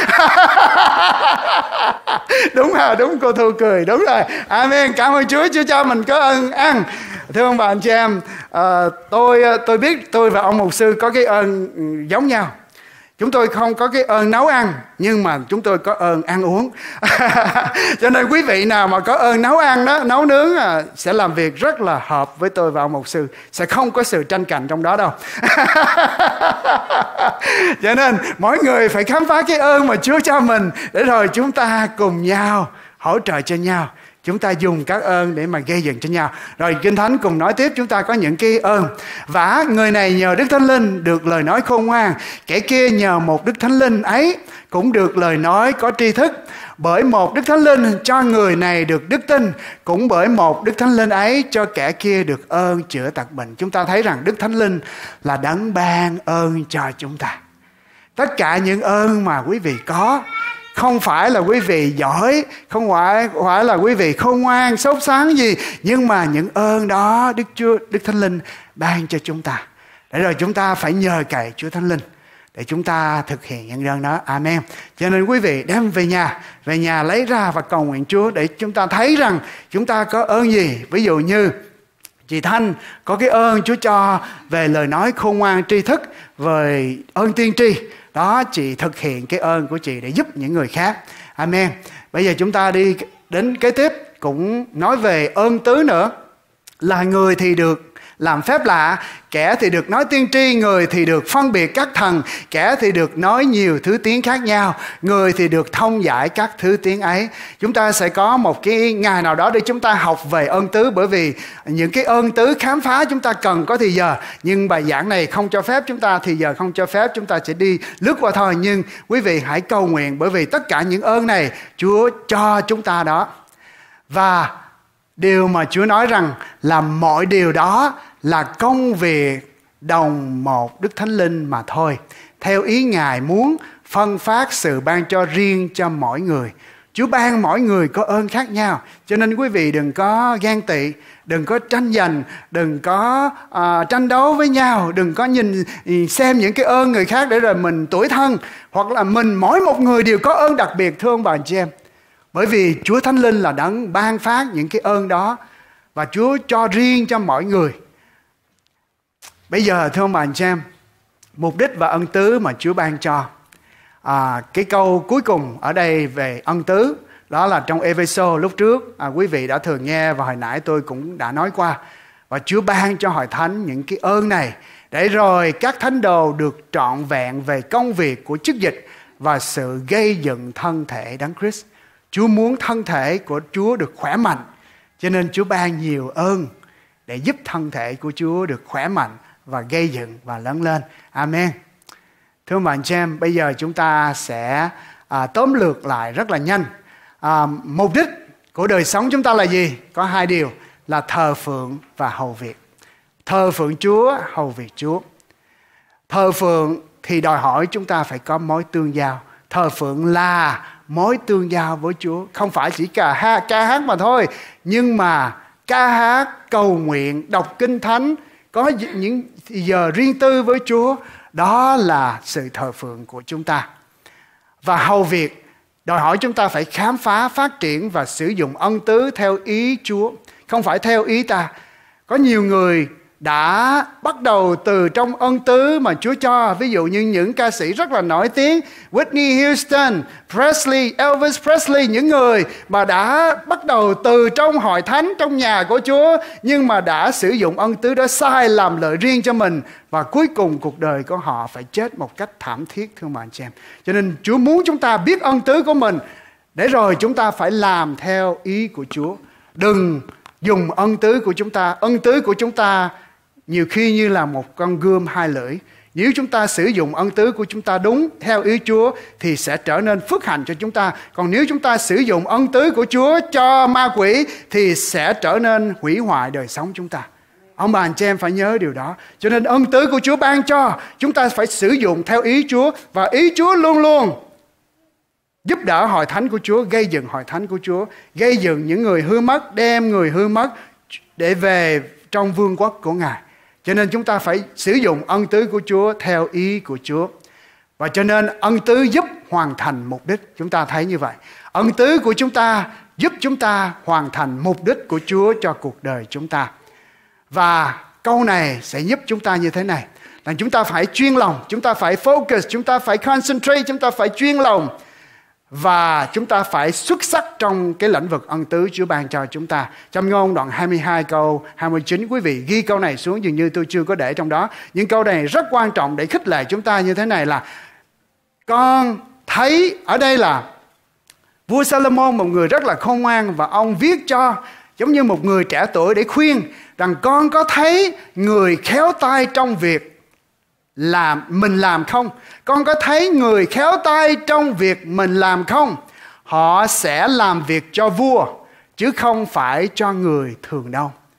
Đúng rồi, đúng, cô Thu cười, đúng rồi. Amen. Cảm ơn Chúa, Chúa cho mình có ơn ăn. Thưa ông bà anh chị em, tôi biết tôi và ông mục sư có cái ơn giống nhau. Chúng tôi không có cái ơn nấu ăn, nhưng mà chúng tôi có ơn ăn uống. Cho nên quý vị nào mà có ơn nấu ăn đó, nấu nướng sẽ làm việc rất là hợp với tôi và ông mục sư. Sẽ không có sự tranh cạnh trong đó đâu. Cho nên mỗi người phải khám phá cái ơn mà Chúa cho mình, để rồi chúng ta cùng nhau hỗ trợ cho nhau. Chúng ta dùng các ơn để mà gây dựng cho nhau. Rồi Kinh Thánh cùng nói tiếp, chúng ta có những cái ơn. Và người này nhờ Đức Thánh Linh được lời nói khôn ngoan, kẻ kia nhờ một Đức Thánh Linh ấy cũng được lời nói có tri thức. Bởi một Đức Thánh Linh cho người này được đức tin, cũng bởi một Đức Thánh Linh ấy cho kẻ kia được ơn chữa tật bệnh. Chúng ta thấy rằng Đức Thánh Linh là đấng ban ơn cho chúng ta. Tất cả những ơn mà quý vị có, Không phải là quý vị giỏi, không phải là quý vị khôn ngoan, sốt sáng gì, nhưng mà những ơn đó Đức Thánh Linh ban cho chúng ta. Để rồi chúng ta phải nhờ cậy Chúa Thánh Linh để chúng ta thực hiện những ơn đó. Amen. Cho nên quý vị đem về nhà lấy ra và cầu nguyện Chúa để chúng ta thấy rằng chúng ta có ơn gì. Ví dụ như chị Thanh có cái ơn Chúa cho về lời nói khôn ngoan tri thức, về ơn tiên tri. Đó, chị thực hiện cái ơn của chị để giúp những người khác. Amen. Bây giờ chúng ta đi đến kế tiếp, cũng nói về ơn tứ nữa. Là người thì được làm phép lạ, kẻ thì được nói tiên tri, người thì được phân biệt các thần, kẻ thì được nói nhiều thứ tiếng khác nhau, người thì được thông giải các thứ tiếng ấy. Chúng ta sẽ có một cái ngày nào đó để chúng ta học về ơn tứ, bởi vì những cái ơn tứ khám phá chúng ta cần có thì giờ, nhưng bài giảng này không cho phép chúng ta thì giờ, không cho phép chúng ta sẽ đi lướt qua thôi. Nhưng quý vị hãy cầu nguyện, bởi vì tất cả những ơn này Chúa cho chúng ta đó. Và điều mà Chúa nói rằng là mọi điều đó là công việc đồng một Đức Thánh Linh mà thôi, theo ý Ngài muốn phân phát sự ban cho riêng cho mỗi người. Chúa ban mỗi người có ơn khác nhau, cho nên quý vị đừng có ghen tị, đừng có tranh giành, đừng có tranh đấu với nhau, đừng có nhìn xem những cái ơn người khác để rồi mình tủi thân, hoặc là mình mỗi một người đều có ơn đặc biệt. Thưa ông bà anh chị em, bởi vì Chúa Thánh Linh là đấng ban phát những cái ơn đó, và Chúa cho riêng cho mỗi người. Bây giờ thưa ông bà anh chị em, mục đích và ân tứ mà Chúa ban cho, cái câu cuối cùng ở đây về ân tứ, đó là trong Ê-phê-sô lúc trước, quý vị đã thường nghe và hồi nãy tôi cũng đã nói qua. Và Chúa ban cho hội thánh những cái ơn này để rồi các thánh đồ được trọn vẹn về công việc của chức dịch và sự gây dựng thân thể Đấng Christ. Chúa muốn thân thể của Chúa được khỏe mạnh, cho nên Chúa ban nhiều ơn để giúp thân thể của Chúa được khỏe mạnh và gây dựng và lớn lên. Amen. Thưa bạn chị em, bây giờ chúng ta sẽ tóm lược lại rất là nhanh. Mục đích của đời sống chúng ta là gì? Có hai điều là thờ phượng và hầu việc. Thờ phượng Chúa, hầu việc Chúa. Thờ phượng thì đòi hỏi chúng ta phải có mối tương giao. Thờ phượng là mối tương giao với Chúa, không phải chỉ ca hát mà thôi, nhưng mà ca hát, cầu nguyện, đọc kinh thánh, có những giờ riêng tư với Chúa, đó là sự thờ phượng của chúng ta. Và hầu việc đòi hỏi chúng ta phải khám phá, phát triển và sử dụng ân tứ theo ý Chúa, không phải theo ý ta. Có nhiều người đã bắt đầu từ trong ân tứ mà Chúa cho. Ví dụ như những ca sĩ rất là nổi tiếng, Whitney Houston, Presley, Elvis Presley, những người mà đã bắt đầu từ trong hội thánh, trong nhà của Chúa, nhưng mà đã sử dụng ân tứ đó sai, làm lợi riêng cho mình, và cuối cùng cuộc đời của họ phải chết một cách thảm thiết, thưa bạn chị em. Cho nên Chúa muốn chúng ta biết ân tứ của mình, để rồi chúng ta phải làm theo ý của Chúa. Đừng dùng ân tứ của chúng ta. Ân tứ của chúng ta nhiều khi như là một con gươm hai lưỡi. Nếu chúng ta sử dụng ân tứ của chúng ta đúng theo ý Chúa thì sẽ trở nên phước hạnh cho chúng ta. Còn nếu chúng ta sử dụng ân tứ của Chúa cho ma quỷ thì sẽ trở nên hủy hoại đời sống chúng ta. Ông bà anh chị em phải nhớ điều đó. Cho nên ân tứ của Chúa ban cho, chúng ta phải sử dụng theo ý Chúa. Và ý Chúa luôn luôn giúp đỡ hội thánh của Chúa, gây dựng hội thánh của Chúa, gây dựng những người hư mất, đem người hư mất để về trong vương quốc của Ngài. Cho nên chúng ta phải sử dụng ân tứ của Chúa theo ý của Chúa. Và cho nên ân tứ giúp hoàn thành mục đích. Chúng ta thấy như vậy. Ân tứ của chúng ta giúp chúng ta hoàn thành mục đích của Chúa cho cuộc đời chúng ta. Và câu này sẽ giúp chúng ta như thế này. Là chúng ta phải chuyên lòng, chúng ta phải focus, chúng ta phải concentrate, chúng ta phải chuyên lòng. Và chúng ta phải xuất sắc trong cái lĩnh vực ân tứ Chúa ban cho chúng ta. Châm ngôn đoạn 22 câu 29, quý vị ghi câu này xuống, dường như tôi chưa có để trong đó. Nhưng câu này rất quan trọng để khích lệ chúng ta như thế này là: con thấy, ở đây là vua Salomon, một người rất là khôn ngoan, và ông viết cho giống như một người trẻ tuổi để khuyên rằng con có thấy người khéo tay trong việc làm mình làm không? Con có thấy người khéo tay trong việc mình làm không? Họ sẽ làm việc cho vua chứ không phải cho người thường đâu.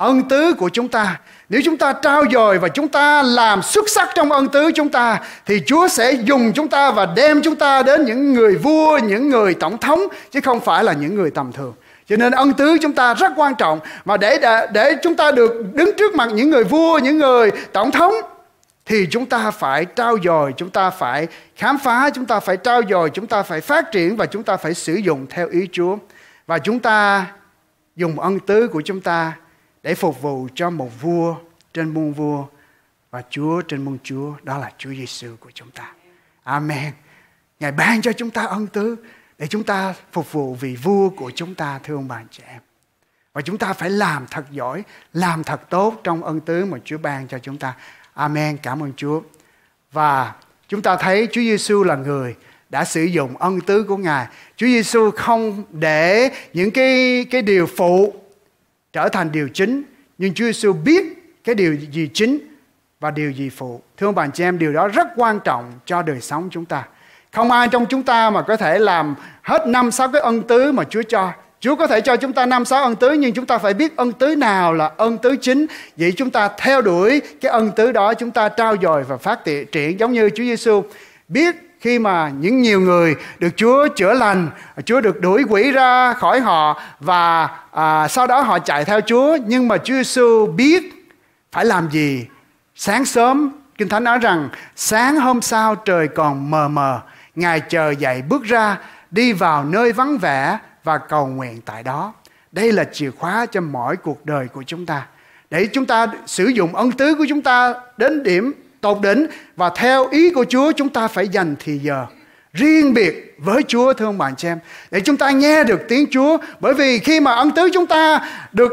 ân tứ của chúng ta. Nếu chúng ta trau dồi và chúng ta làm xuất sắc trong ân tứ chúng ta, thì Chúa sẽ dùng chúng ta và đem chúng ta đến những người vua, những người tổng thống, chứ không phải là những người tầm thường. Cho nên ân tứ chúng ta rất quan trọng. Mà để chúng ta được đứng trước mặt những người vua, những người tổng thống, thì chúng ta phải trau dồi, chúng ta phải khám phá, chúng ta phải trau dồi, chúng ta phải phát triển và chúng ta phải sử dụng theo ý Chúa. Và chúng ta dùng ân tứ của chúng ta để phục vụ cho một vua trên muôn vua và Chúa trên muôn Chúa, đó là Chúa Giêsu của chúng ta. Amen. Ngài ban cho chúng ta ân tứ để chúng ta phục vụ vị vua của chúng ta, thưa ông bà anh chị em. Và chúng ta phải làm thật giỏi, làm thật tốt trong ân tứ mà Chúa ban cho chúng ta. Amen. Cảm ơn Chúa. Và chúng ta thấy Chúa Giêsu là người đã sử dụng ân tứ của Ngài. Chúa Giêsu không để những cái điều phụ trở thành điều chính, nhưng Chúa Giêsu biết cái điều gì chính và điều gì phụ. Thưa ông bà chị em, điều đó rất quan trọng cho đời sống chúng ta. Không ai trong chúng ta mà có thể làm hết 5-6 cái ân tứ mà Chúa cho. Chúa có thể cho chúng ta 5-6 ân tứ, nhưng chúng ta phải biết ân tứ nào là ân tứ chính. Vậy chúng ta theo đuổi cái ân tứ đó, chúng ta trau dồi và phát triển. Giống như Chúa Giêsu biết khi mà nhiều người được Chúa chữa lành, Chúa được đuổi quỷ ra khỏi họ, và sau đó họ chạy theo Chúa. Nhưng mà Chúa Giêsu biết phải làm gì. Sáng sớm, Kinh Thánh nói rằng sáng hôm sau trời còn mờ mờ, Ngài chờ dậy bước ra, đi vào nơi vắng vẻ và cầu nguyện tại đó. Đây là chìa khóa cho mọi cuộc đời của chúng ta, để chúng ta sử dụng ân tứ của chúng ta đến điểm tột đỉnh. Và theo ý của Chúa, chúng ta phải dành thì giờ riêng biệt với Chúa, thưa ông bà chị em, để chúng ta nghe được tiếng Chúa. Bởi vì khi mà ân tứ chúng ta được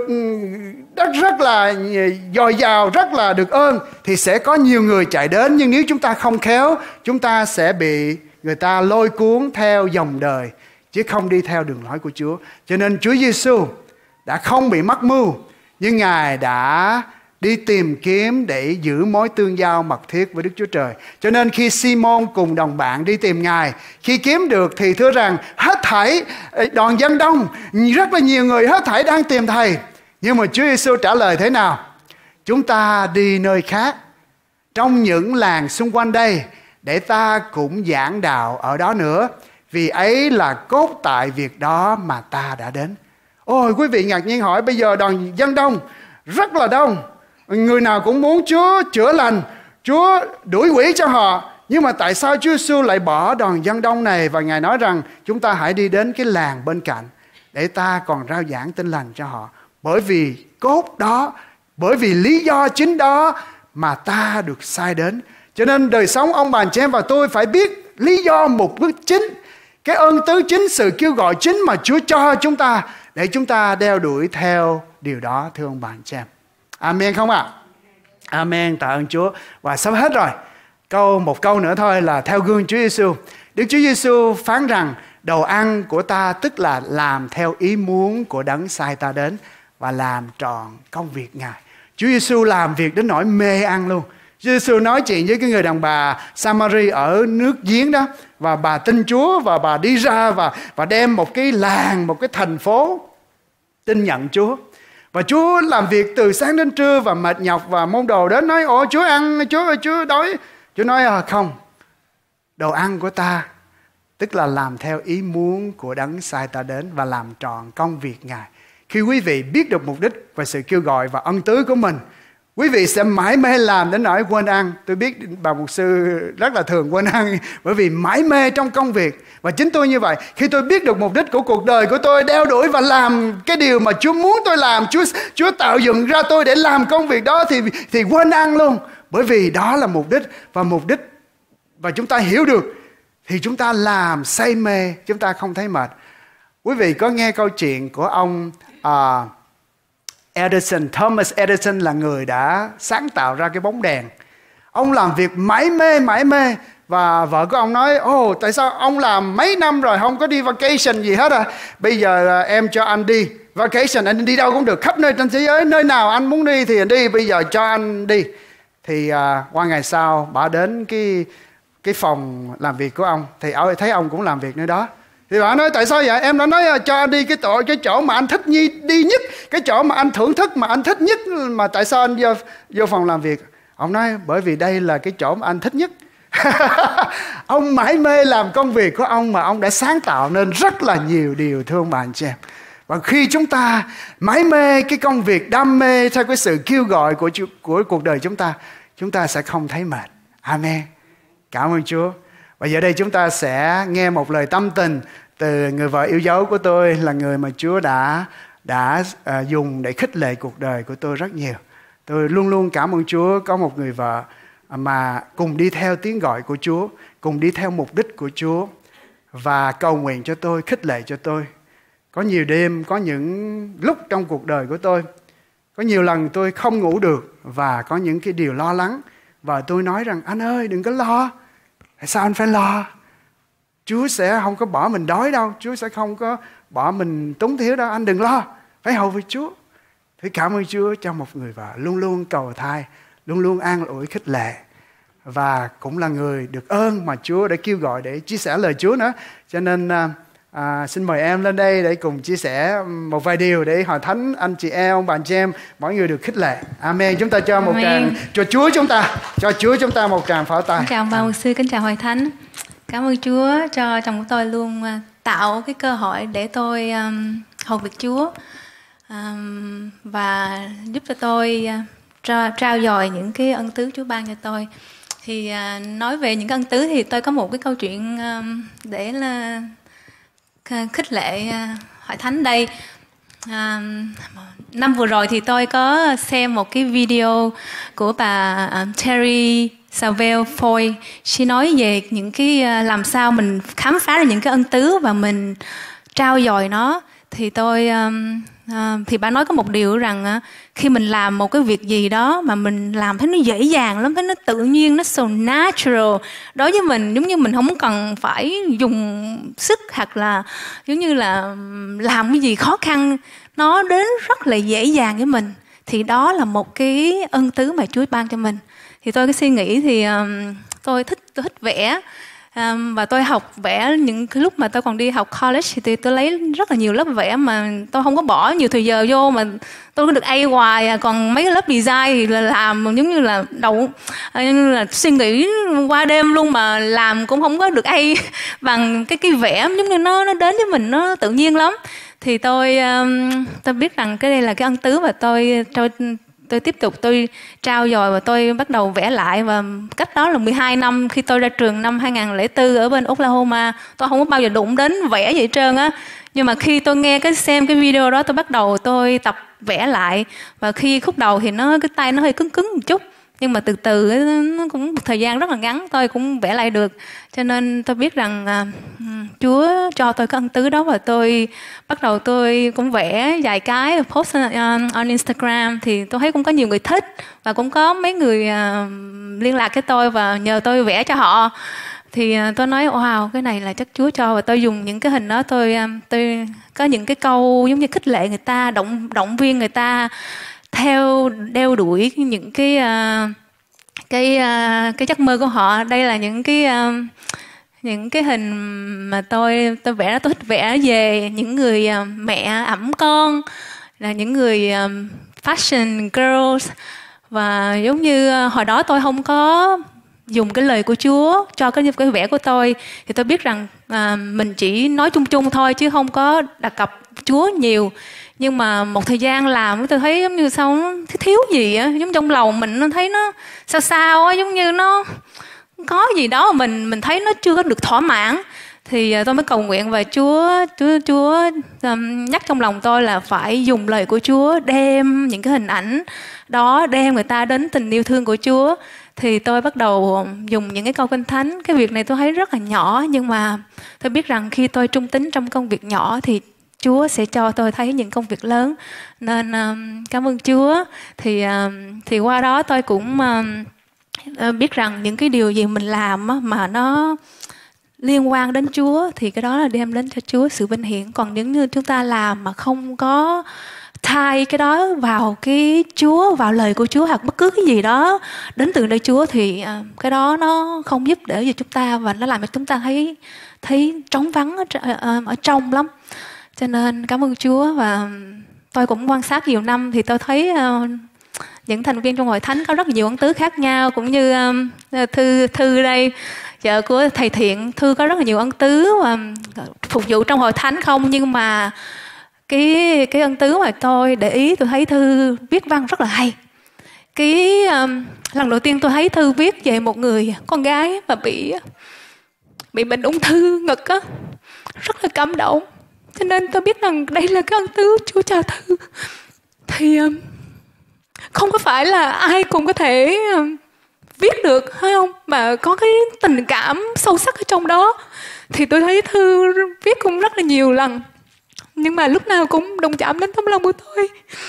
rất là dồi dào, rất là được ơn, thì sẽ có nhiều người chạy đến. Nhưng nếu chúng ta không khéo, chúng ta sẽ bị người ta lôi cuốn theo dòng đời, chứ không đi theo đường lối của Chúa. Cho nên Chúa Giêsu đã không bị mắc mưu, nhưng Ngài đã đi tìm kiếm để giữ mối tương giao mật thiết với Đức Chúa Trời. Cho nên khi Simon cùng đồng bạn đi tìm Ngài, khi kiếm được thì thưa rằng hết thảy đoàn dân đông, rất là nhiều người hết thảy đang tìm Thầy. Nhưng mà Chúa Giêsu trả lời thế nào? Chúng ta đi nơi khác, trong những làng xung quanh đây, để ta cũng giảng đạo ở đó nữa, vì ấy là cốt tại việc đó mà ta đã đến. Ôi, quý vị ngạc nhiên hỏi, bây giờ đoàn dân đông, rất là đông, người nào cũng muốn Chúa chữa lành, Chúa đuổi quỷ cho họ. Nhưng mà tại sao Chúa Giêsu lại bỏ đoàn dân đông này, và Ngài nói rằng chúng ta hãy đi đến cái làng bên cạnh để ta còn rao giảng tin lành cho họ? Bởi vì cốt đó, bởi vì lý do chính đó mà ta được sai đến. Cho nên đời sống ông bà chị em và tôi phải biết lý do, mục đích chính, cái ơn tứ chính, sự kêu gọi chính mà Chúa cho chúng ta, để chúng ta đeo đuổi theo điều đó, thưa ông bà chị em. Amen không ạ? Amen, tạ ơn Chúa. Và sắp hết rồi. Một câu nữa thôi là theo gương Chúa Giêsu. Đức Chúa Giêsu phán rằng đồ ăn của ta tức là làm theo ý muốn của đấng sai ta đến và làm tròn công việc Ngài. Chúa Giêsu làm việc đến nỗi mê ăn luôn. Chúa Giêsu nói chuyện với cái người đàn bà Samari ở nước giếng đó, và bà tin Chúa, và bà đi ra và đem một cái làng, một cái thành phố tin nhận Chúa. Và Chúa làm việc từ sáng đến trưa và mệt nhọc, và môn đồ đến nói: ồ, Chúa ăn, Chúa đói. Chúa nói: không, đồ ăn của ta tức là làm theo ý muốn của đấng sai ta đến và làm tròn công việc Ngài. Khi quý vị biết được mục đích và sự kêu gọi và ân tứ của mình, quý vị sẽ mãi mê làm đến nỗi quên ăn. Tôi biết bà mục sư rất là thường quên ăn, bởi vì mãi mê trong công việc. Và chính tôi như vậy. Khi tôi biết được mục đích của cuộc đời của tôi, đeo đuổi và làm cái điều mà Chúa muốn tôi làm, Chúa tạo dựng ra tôi để làm công việc đó, thì quên ăn luôn. Bởi vì đó là mục đích, và chúng ta hiểu được thì chúng ta làm say mê, chúng ta không thấy mệt. Quý vị có nghe câu chuyện của ông Edison? Thomas Edison là người đã sáng tạo ra cái bóng đèn. Ông làm việc mãi mê, và vợ của ông nói: ồ, tại sao ông làm mấy năm rồi không có đi vacation gì hết à? Bây giờ em cho anh đi vacation, anh đi đâu cũng được, khắp nơi trên thế giới, nơi nào anh muốn đi thì anh đi, bây giờ cho anh đi. Thì qua ngày sau bà đến cái phòng làm việc của ông, thì thấy ông cũng làm việc nơi đó. Thì bạn nói tại sao vậy? Em đã nói cho anh đi cái chỗ mà anh thích đi nhất, cái chỗ mà anh thưởng thức mà anh thích nhất, mà tại sao anh vô phòng làm việc? Ông nói bởi vì đây là cái chỗ mà anh thích nhất. Ông mải mê làm công việc của ông mà ông đã sáng tạo nên rất là nhiều điều, thưa ông bà anh chị em. Và khi chúng ta mải mê cái công việc, đam mê theo cái sự kêu gọi của cuộc đời chúng ta sẽ không thấy mệt. Amen. Cảm ơn Chúa. Và giờ đây chúng ta sẽ nghe một lời tâm tình từ người vợ yêu dấu của tôi, là người mà Chúa đã dùng để khích lệ cuộc đời của tôi rất nhiều. Tôi luôn luôn cảm ơn Chúa có một người vợ mà cùng đi theo tiếng gọi của Chúa, cùng đi theo mục đích của Chúa và cầu nguyện cho tôi, khích lệ cho tôi. Có nhiều đêm, có những lúc trong cuộc đời của tôi, có nhiều lần tôi không ngủ được và có những cái điều lo lắng. Và tôi nói rằng anh ơi đừng có lo. Tại sao anh phải lo? Chúa sẽ không có bỏ mình đói đâu, Chúa sẽ không có bỏ mình túng thiếu đâu. Anh đừng lo, phải hầu với Chúa. Thì cảm ơn Chúa cho một người vợ luôn luôn cầu thai, luôn luôn an ủi khích lệ, và cũng là người được ơn mà Chúa đã kêu gọi để chia sẻ lời Chúa nữa. Cho nên xin mời em lên đây để cùng chia sẻ một vài điều để Hội Thánh anh chị em, ông bà anh chị em, mọi người được khích lệ. Amen. Chúng ta cho một tràng cho Chúa chúng ta một tràng pháo tay.
Kính chào bà mục sư, kính chào Hội Thánh. Cảm ơn Chúa cho chồng của tôi luôn tạo cái cơ hội để tôi hầu việc Chúa, và giúp cho tôi trao dồi những cái ân tứ Chúa ban cho tôi. Thì nói về những cái ân tứ thì tôi có một cái câu chuyện để là khích lệ Hội Thánh đây. Năm vừa rồi thì tôi có xem một cái video của bà Terry Savelle Foy. She nói về những cái làm sao mình khám phá ra những cái ân tứ và mình trao dồi nó. Thì thì bà nói có một điều rằng khi mình làm một cái việc gì đó mà mình làm thấy nó dễ dàng lắm, thấy nó tự nhiên, nó so natural đối với mình, giống như mình không cần phải dùng sức hoặc là giống như là làm cái gì khó khăn, nó đến rất là dễ dàng với mình, thì đó là một cái ân tứ mà Chúa ban cho mình. Thì tôi cái suy nghĩ thì tôi thích vẽ. Và tôi học vẽ những cái lúc mà tôi còn đi học college thì tôi lấy rất là nhiều lớp vẽ mà tôi không có bỏ nhiều thời giờ vô, mà tôi có được A hoài. Còn mấy cái lớp design thì là làm giống như là như là suy nghĩ qua đêm luôn mà làm cũng không có được A bằng cái vẽ, giống như nó đến với mình nó tự nhiên lắm. Thì tôi biết rằng cái đây là cái ân tứ, và tôi tiếp tục tôi trao dồi và tôi bắt đầu vẽ lại. Và cách đó là 12 năm, khi tôi ra trường năm 2004 ở bên Oklahoma, tôi không có bao giờ đụng đến vẽ gì hết trơn á. Nhưng mà khi tôi xem cái video đó, tôi bắt đầu tôi tập vẽ lại. Và khi khúc đầu thì cái tay nó hơi cứng một chút, nhưng mà từ từ nó cũng một thời gian rất là ngắn tôi cũng vẽ lại được. Cho nên tôi biết rằng Chúa cho tôi cái ân tứ đó, và tôi bắt đầu tôi cũng vẽ vài cái post on Instagram, thì tôi thấy cũng có nhiều người thích, và cũng có mấy người liên lạc với tôi và nhờ tôi vẽ cho họ. Thì tôi nói wow, cái này là chắc Chúa cho, và tôi dùng những cái hình đó, tôi có những cái câu giống như khích lệ người ta, động viên người ta đeo đuổi những cái giấc mơ của họ. Đây là những cái hình mà tôi vẽ đó. Tôi thích vẽ về những người mẹ ẵm con, là những người fashion girls. Và giống như hồi đó tôi không có dùng cái lời của Chúa cho cái vẽ của tôi, thì tôi biết rằng mình chỉ nói chung chung thôi chứ không có đặt cập Chúa nhiều. Nhưng mà một thời gian làm tôi thấy giống như sao nó thiếu gì á, giống trong lòng mình nó thấy nó sao á, giống như nó có gì đó mà mình thấy nó chưa có được thỏa mãn. Thì tôi mới cầu nguyện, và Chúa nhắc trong lòng tôi là phải dùng lời của Chúa, đem những cái hình ảnh đó, đem người ta đến tình yêu thương của Chúa. Thì tôi bắt đầu dùng những cái câu Kinh Thánh. Cái việc này tôi thấy rất là nhỏ, nhưng mà tôi biết rằng khi tôi trung tín trong công việc nhỏ thì Chúa sẽ cho tôi thấy những công việc lớn. Nên cảm ơn Chúa. Thì qua đó tôi cũng biết rằng những cái điều gì mình làm mà nó liên quan đến Chúa thì cái đó là đem đến cho Chúa sự vinh hiển. Còn những như chúng ta làm mà không có thay cái đó vào cái Chúa, vào lời của Chúa hoặc bất cứ cái gì đó đến từ nơi Chúa, thì cái đó nó không giúp đỡ cho chúng ta và nó làm cho chúng ta thấy trống vắng ở trong lắm. Cho nên cảm ơn Chúa. Và tôi cũng quan sát nhiều năm thì tôi thấy những thành viên trong hội thánh có rất nhiều ân tứ khác nhau, cũng như Thư đây, vợ của thầy Thiện, Thư có rất là nhiều ân tứ và phục vụ trong hội thánh không, nhưng mà cái ân tứ mà tôi để ý, tôi thấy Thư viết văn rất là hay. Lần đầu tiên tôi thấy Thư viết về một người con gái mà bị bệnh ung thư ngực á, rất là cảm động. Cho nên tôi biết rằng đây là cái ân tứ Chúa cho Thư. Thì không có phải là ai cũng có thể viết được, phải không? Mà có cái tình cảm sâu sắc ở trong đó. Thì tôi thấy Thư viết cũng rất là nhiều lần, nhưng mà lúc nào cũng đụng chạm đến tấm lòng của tôi.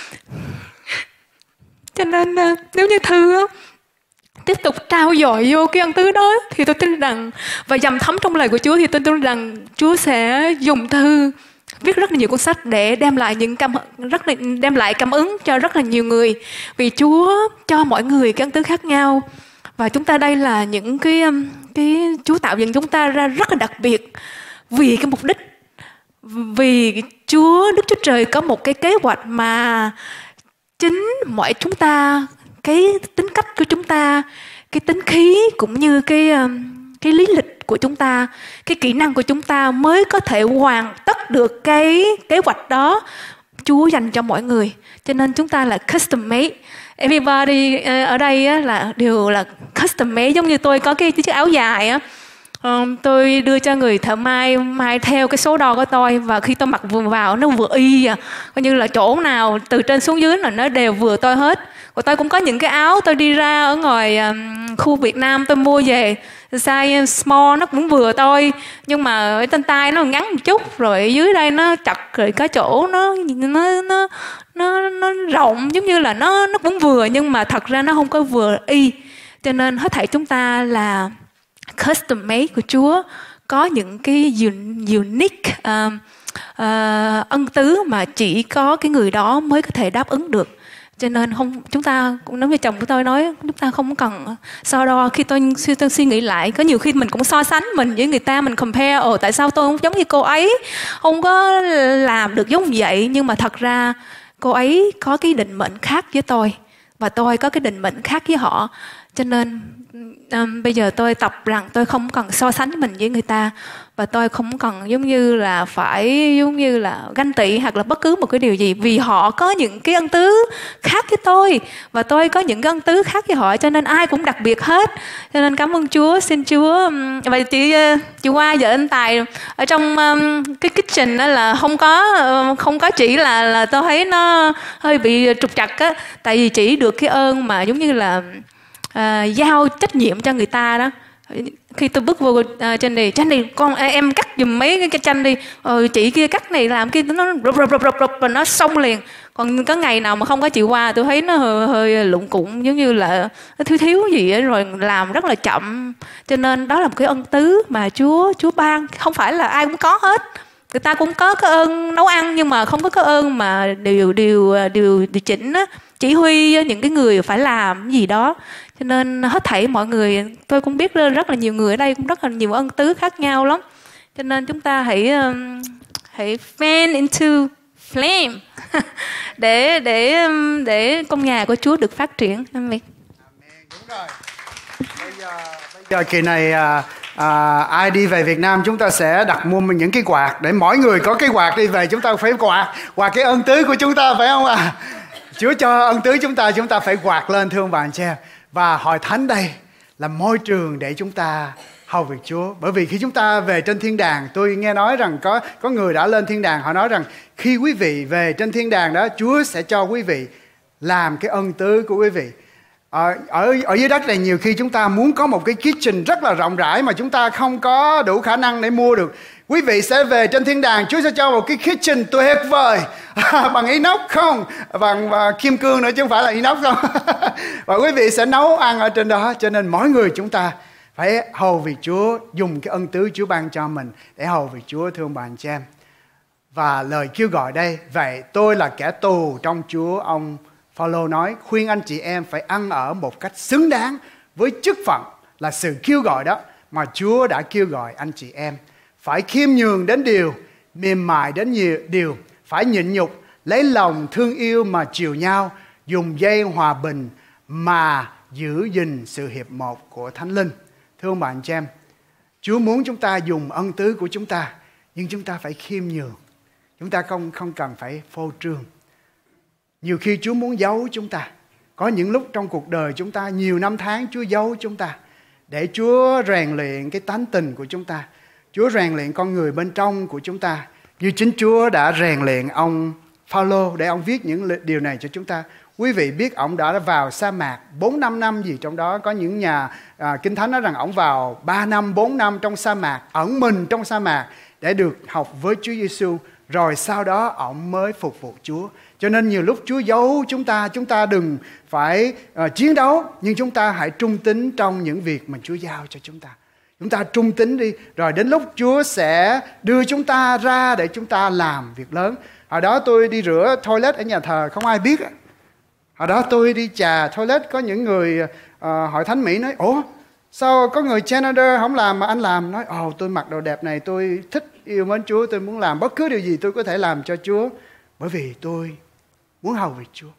Cho nên nếu như Thư tiếp tục trao dồi vô cái ân tứ đó thì tôi tin rằng, và dầm thấm trong lời của Chúa, thì tôi tin rằng Chúa sẽ dùng Thư viết rất là nhiều cuốn sách để đem lại cảm ứng cho rất là nhiều người. Vì Chúa cho mọi người cái ân tứ khác nhau, và chúng ta đây là những cái Chúa tạo dựng chúng ta ra rất là đặc biệt vì cái mục đích. Vì Đức Chúa Trời có một cái kế hoạch mà chính mọi chúng ta, cái tính cách của chúng ta, cái tính khí cũng như cái lý lịch của chúng ta, cái kỹ năng của chúng ta mới có thể hoàn tất được cái kế hoạch đó Chúa dành cho mọi người. Cho nên chúng ta là custom made. Everybody ở đây đều là custom made. Giống như tôi có cái chiếc áo dài á, tôi đưa cho người thợ may theo cái số đo của tôi, và khi tôi mặc vừa vào nó vừa y coi như là chỗ nào từ trên xuống dưới là nó đều vừa tôi hết. Và tôi cũng có những cái áo tôi đi ra ở ngoài khu Việt Nam tôi mua về size small, nó cũng vừa tôi, nhưng mà ở trên tay nó ngắn một chút, rồi ở dưới đây nó chặt, rồi cái chỗ nó rộng, giống như là nó cũng vừa, nhưng mà thật ra nó không có vừa y. Cho nên hết thảy chúng ta là custom made của Chúa, có những cái unique ân tứ mà chỉ có cái người đó mới có thể đáp ứng được. Cho nên chúng ta cũng nói với chồng của tôi nói, chúng ta không cần so đo. Khi tôi suy nghĩ lại, có nhiều khi mình cũng so sánh mình với người ta, mình compare, tại sao tôi không giống như cô ấy, không có làm được giống vậy. Nhưng mà thật ra cô ấy có cái định mệnh khác với tôi, và tôi có cái định mệnh khác với họ. Cho nên bây giờ tôi tập rằng tôi không cần so sánh mình với người ta, và tôi không cần giống như là ganh tị hoặc là bất cứ một cái điều gì, vì họ có những cái ân tứ khác với tôi và tôi có những cái ân tứ khác với họ, cho nên ai cũng đặc biệt hết. Cho nên cảm ơn Chúa, xin Chúa. Và chị Hoa vợ anh Tài ở trong cái kitchen đó là không có chỉ là tôi thấy nó hơi bị trục trặc á, tại vì chỉ được cái ơn mà giống như là giao trách nhiệm cho người ta đó. Khi tôi bước vô trên này con em cắt giùm mấy cái chanh đi, chị kia cắt này làm kia, nó rụp và nó xong liền. Còn có ngày nào mà không có chị qua, tôi thấy nó hơi lụng cụng, giống như là nó thiếu gì ấy, rồi làm rất là chậm. Cho nên đó là một cái ân tứ mà Chúa ban, không phải là ai cũng có hết. Người ta cũng có cái ơn nấu ăn, nhưng mà không có cái ơn mà điều chỉnh á, chỉ huy những cái người phải làm cái gì đó. Cho nên hết thảy mọi người, tôi cũng biết rất là nhiều người ở đây cũng rất là nhiều ân tứ khác nhau lắm. Cho nên chúng ta hãy fan into flame để công nhà của Chúa được phát triển. Amen.
Đúng rồi. Bây giờ kỳ này ai đi về Việt Nam chúng ta sẽ đặt mua những cái quạt để mỗi người có cái quạt đi về, chúng ta phải quạt cái ân tứ của chúng ta, phải không ạ? Chúa cho ân tứ chúng ta phải quạt lên, thưa ông bà anh chị em. Và hội thánh đây là môi trường để chúng ta hầu việc Chúa. Bởi vì khi chúng ta về trên thiên đàng, tôi nghe nói rằng có người đã lên thiên đàng, họ nói rằng khi quý vị về trên thiên đàng đó, Chúa sẽ cho quý vị làm cái ân tứ của quý vị. Ở dưới đất này nhiều khi chúng ta muốn có một cái kitchen rất là rộng rãi mà chúng ta không có đủ khả năng để mua được. Quý vị sẽ về trên thiên đàng, Chúa sẽ cho một cái kitchen tuyệt vời bằng inox không, bằng kim cương nữa chứ không phải là inox không. Và quý vị sẽ nấu ăn ở trên đó. Cho nên mỗi người chúng ta phải hầu việc Chúa, dùng cái ân tứ Chúa ban cho mình để hầu việc Chúa, thưa ông bà anh chị em. Và lời kêu gọi đây, vậy tôi là kẻ tù trong Chúa, ông Phaolô nói, khuyên anh chị em phải ăn ở một cách xứng đáng với chức phận là sự kêu gọi đó mà Chúa đã kêu gọi anh chị em. Phải khiêm nhường đến điều, mềm mại đến điều, phải nhịn nhục, lấy lòng thương yêu mà chiều nhau, dùng dây hòa bình mà giữ gìn sự hiệp một của Thánh Linh. Thưa ông bạn chị em, Chúa muốn chúng ta dùng ân tứ của chúng ta, nhưng chúng ta phải khiêm nhường. Chúng ta không cần phải phô trương. Nhiều khi Chúa muốn giấu chúng ta. Có những lúc trong cuộc đời chúng ta, nhiều năm tháng Chúa giấu chúng ta, để Chúa rèn luyện cái tánh tình của chúng ta. Chúa rèn luyện con người bên trong của chúng ta, như chính Chúa đã rèn luyện ông Phaolô để ông viết những điều này cho chúng ta. Quý vị biết ông đã vào sa mạc 4-5 năm gì trong đó. Có những nhà Kinh Thánh nói rằng ông vào 3 năm, 4 năm trong sa mạc, ẩn mình trong sa mạc để được học với Chúa Giêsu. Rồi sau đó ông mới phục vụ Chúa. Cho nên nhiều lúc Chúa giấu chúng ta đừng phải chiến đấu, nhưng chúng ta hãy trung tín trong những việc mà Chúa giao cho chúng ta. Chúng ta trung tín đi, rồi đến lúc Chúa sẽ đưa chúng ta ra để chúng ta làm việc lớn. Hồi đó tôi đi rửa toilet ở nhà thờ, không ai biết. Hồi đó tôi đi chà toilet, có những người hội thánh Mỹ nói, ủa sao có người janitor không làm mà anh làm? Nói, tôi mặc đồ đẹp này, tôi thích yêu mến Chúa, tôi muốn làm bất cứ điều gì tôi có thể làm cho Chúa, bởi vì tôi muốn hầu việc Chúa.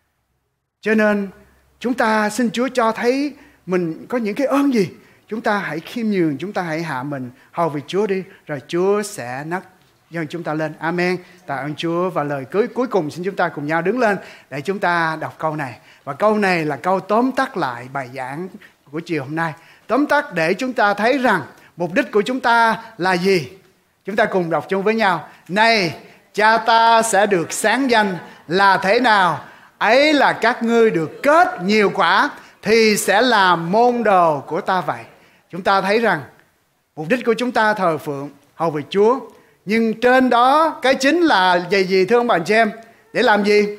Cho nên chúng ta xin Chúa cho thấy mình có những cái ơn gì. Chúng ta hãy khiêm nhường, chúng ta hãy hạ mình hầu việc Chúa đi, rồi Chúa sẽ nâng dâng chúng ta lên. Amen. Tạ ơn Chúa. Và lời cuối cùng xin chúng ta cùng nhau đứng lên để chúng ta đọc câu này. Và câu này là câu tóm tắt lại bài giảng của chiều hôm nay. Tóm tắt để chúng ta thấy rằng mục đích của chúng ta là gì. Chúng ta cùng đọc chung với nhau. Này, Cha ta sẽ được sáng danh là thế nào? Ấy là các ngươi được kết nhiều quả thì sẽ làm môn đồ của ta vậy. Chúng ta thấy rằng mục đích của chúng ta thờ phượng, hầu việc Chúa. Nhưng trên đó cái chính là gì thưa ông bà chị em? Để làm gì?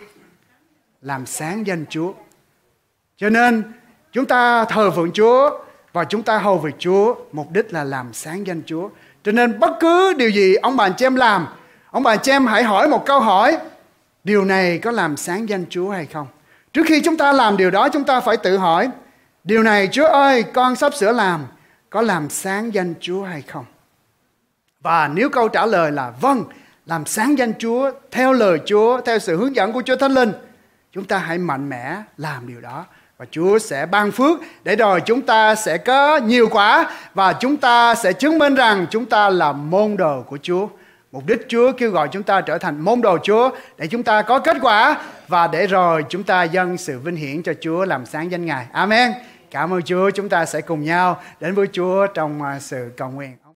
Làm sáng danh Chúa. Cho nên chúng ta thờ phượng Chúa và chúng ta hầu việc Chúa, mục đích là làm sáng danh Chúa. Cho nên bất cứ điều gì ông bà chị em làm, ông bà chị em hãy hỏi một câu hỏi: điều này có làm sáng danh Chúa hay không? Trước khi chúng ta làm điều đó, chúng ta phải tự hỏi: điều này Chúa ơi, con sắp sửa làm, có làm sáng danh Chúa hay không? Và nếu câu trả lời là vâng, làm sáng danh Chúa, theo lời Chúa, theo sự hướng dẫn của Chúa Thánh Linh, chúng ta hãy mạnh mẽ làm điều đó. Và Chúa sẽ ban phước để rồi chúng ta sẽ có nhiều quả. Và chúng ta sẽ chứng minh rằng chúng ta là môn đồ của Chúa. Mục đích Chúa kêu gọi chúng ta trở thành môn đồ Chúa để chúng ta có kết quả. Và để rồi chúng ta dâng sự vinh hiển cho Chúa, làm sáng danh Ngài. Amen. Cảm ơn Chúa. Chúng ta sẽ cùng nhau đến với Chúa trong sự cầu nguyện.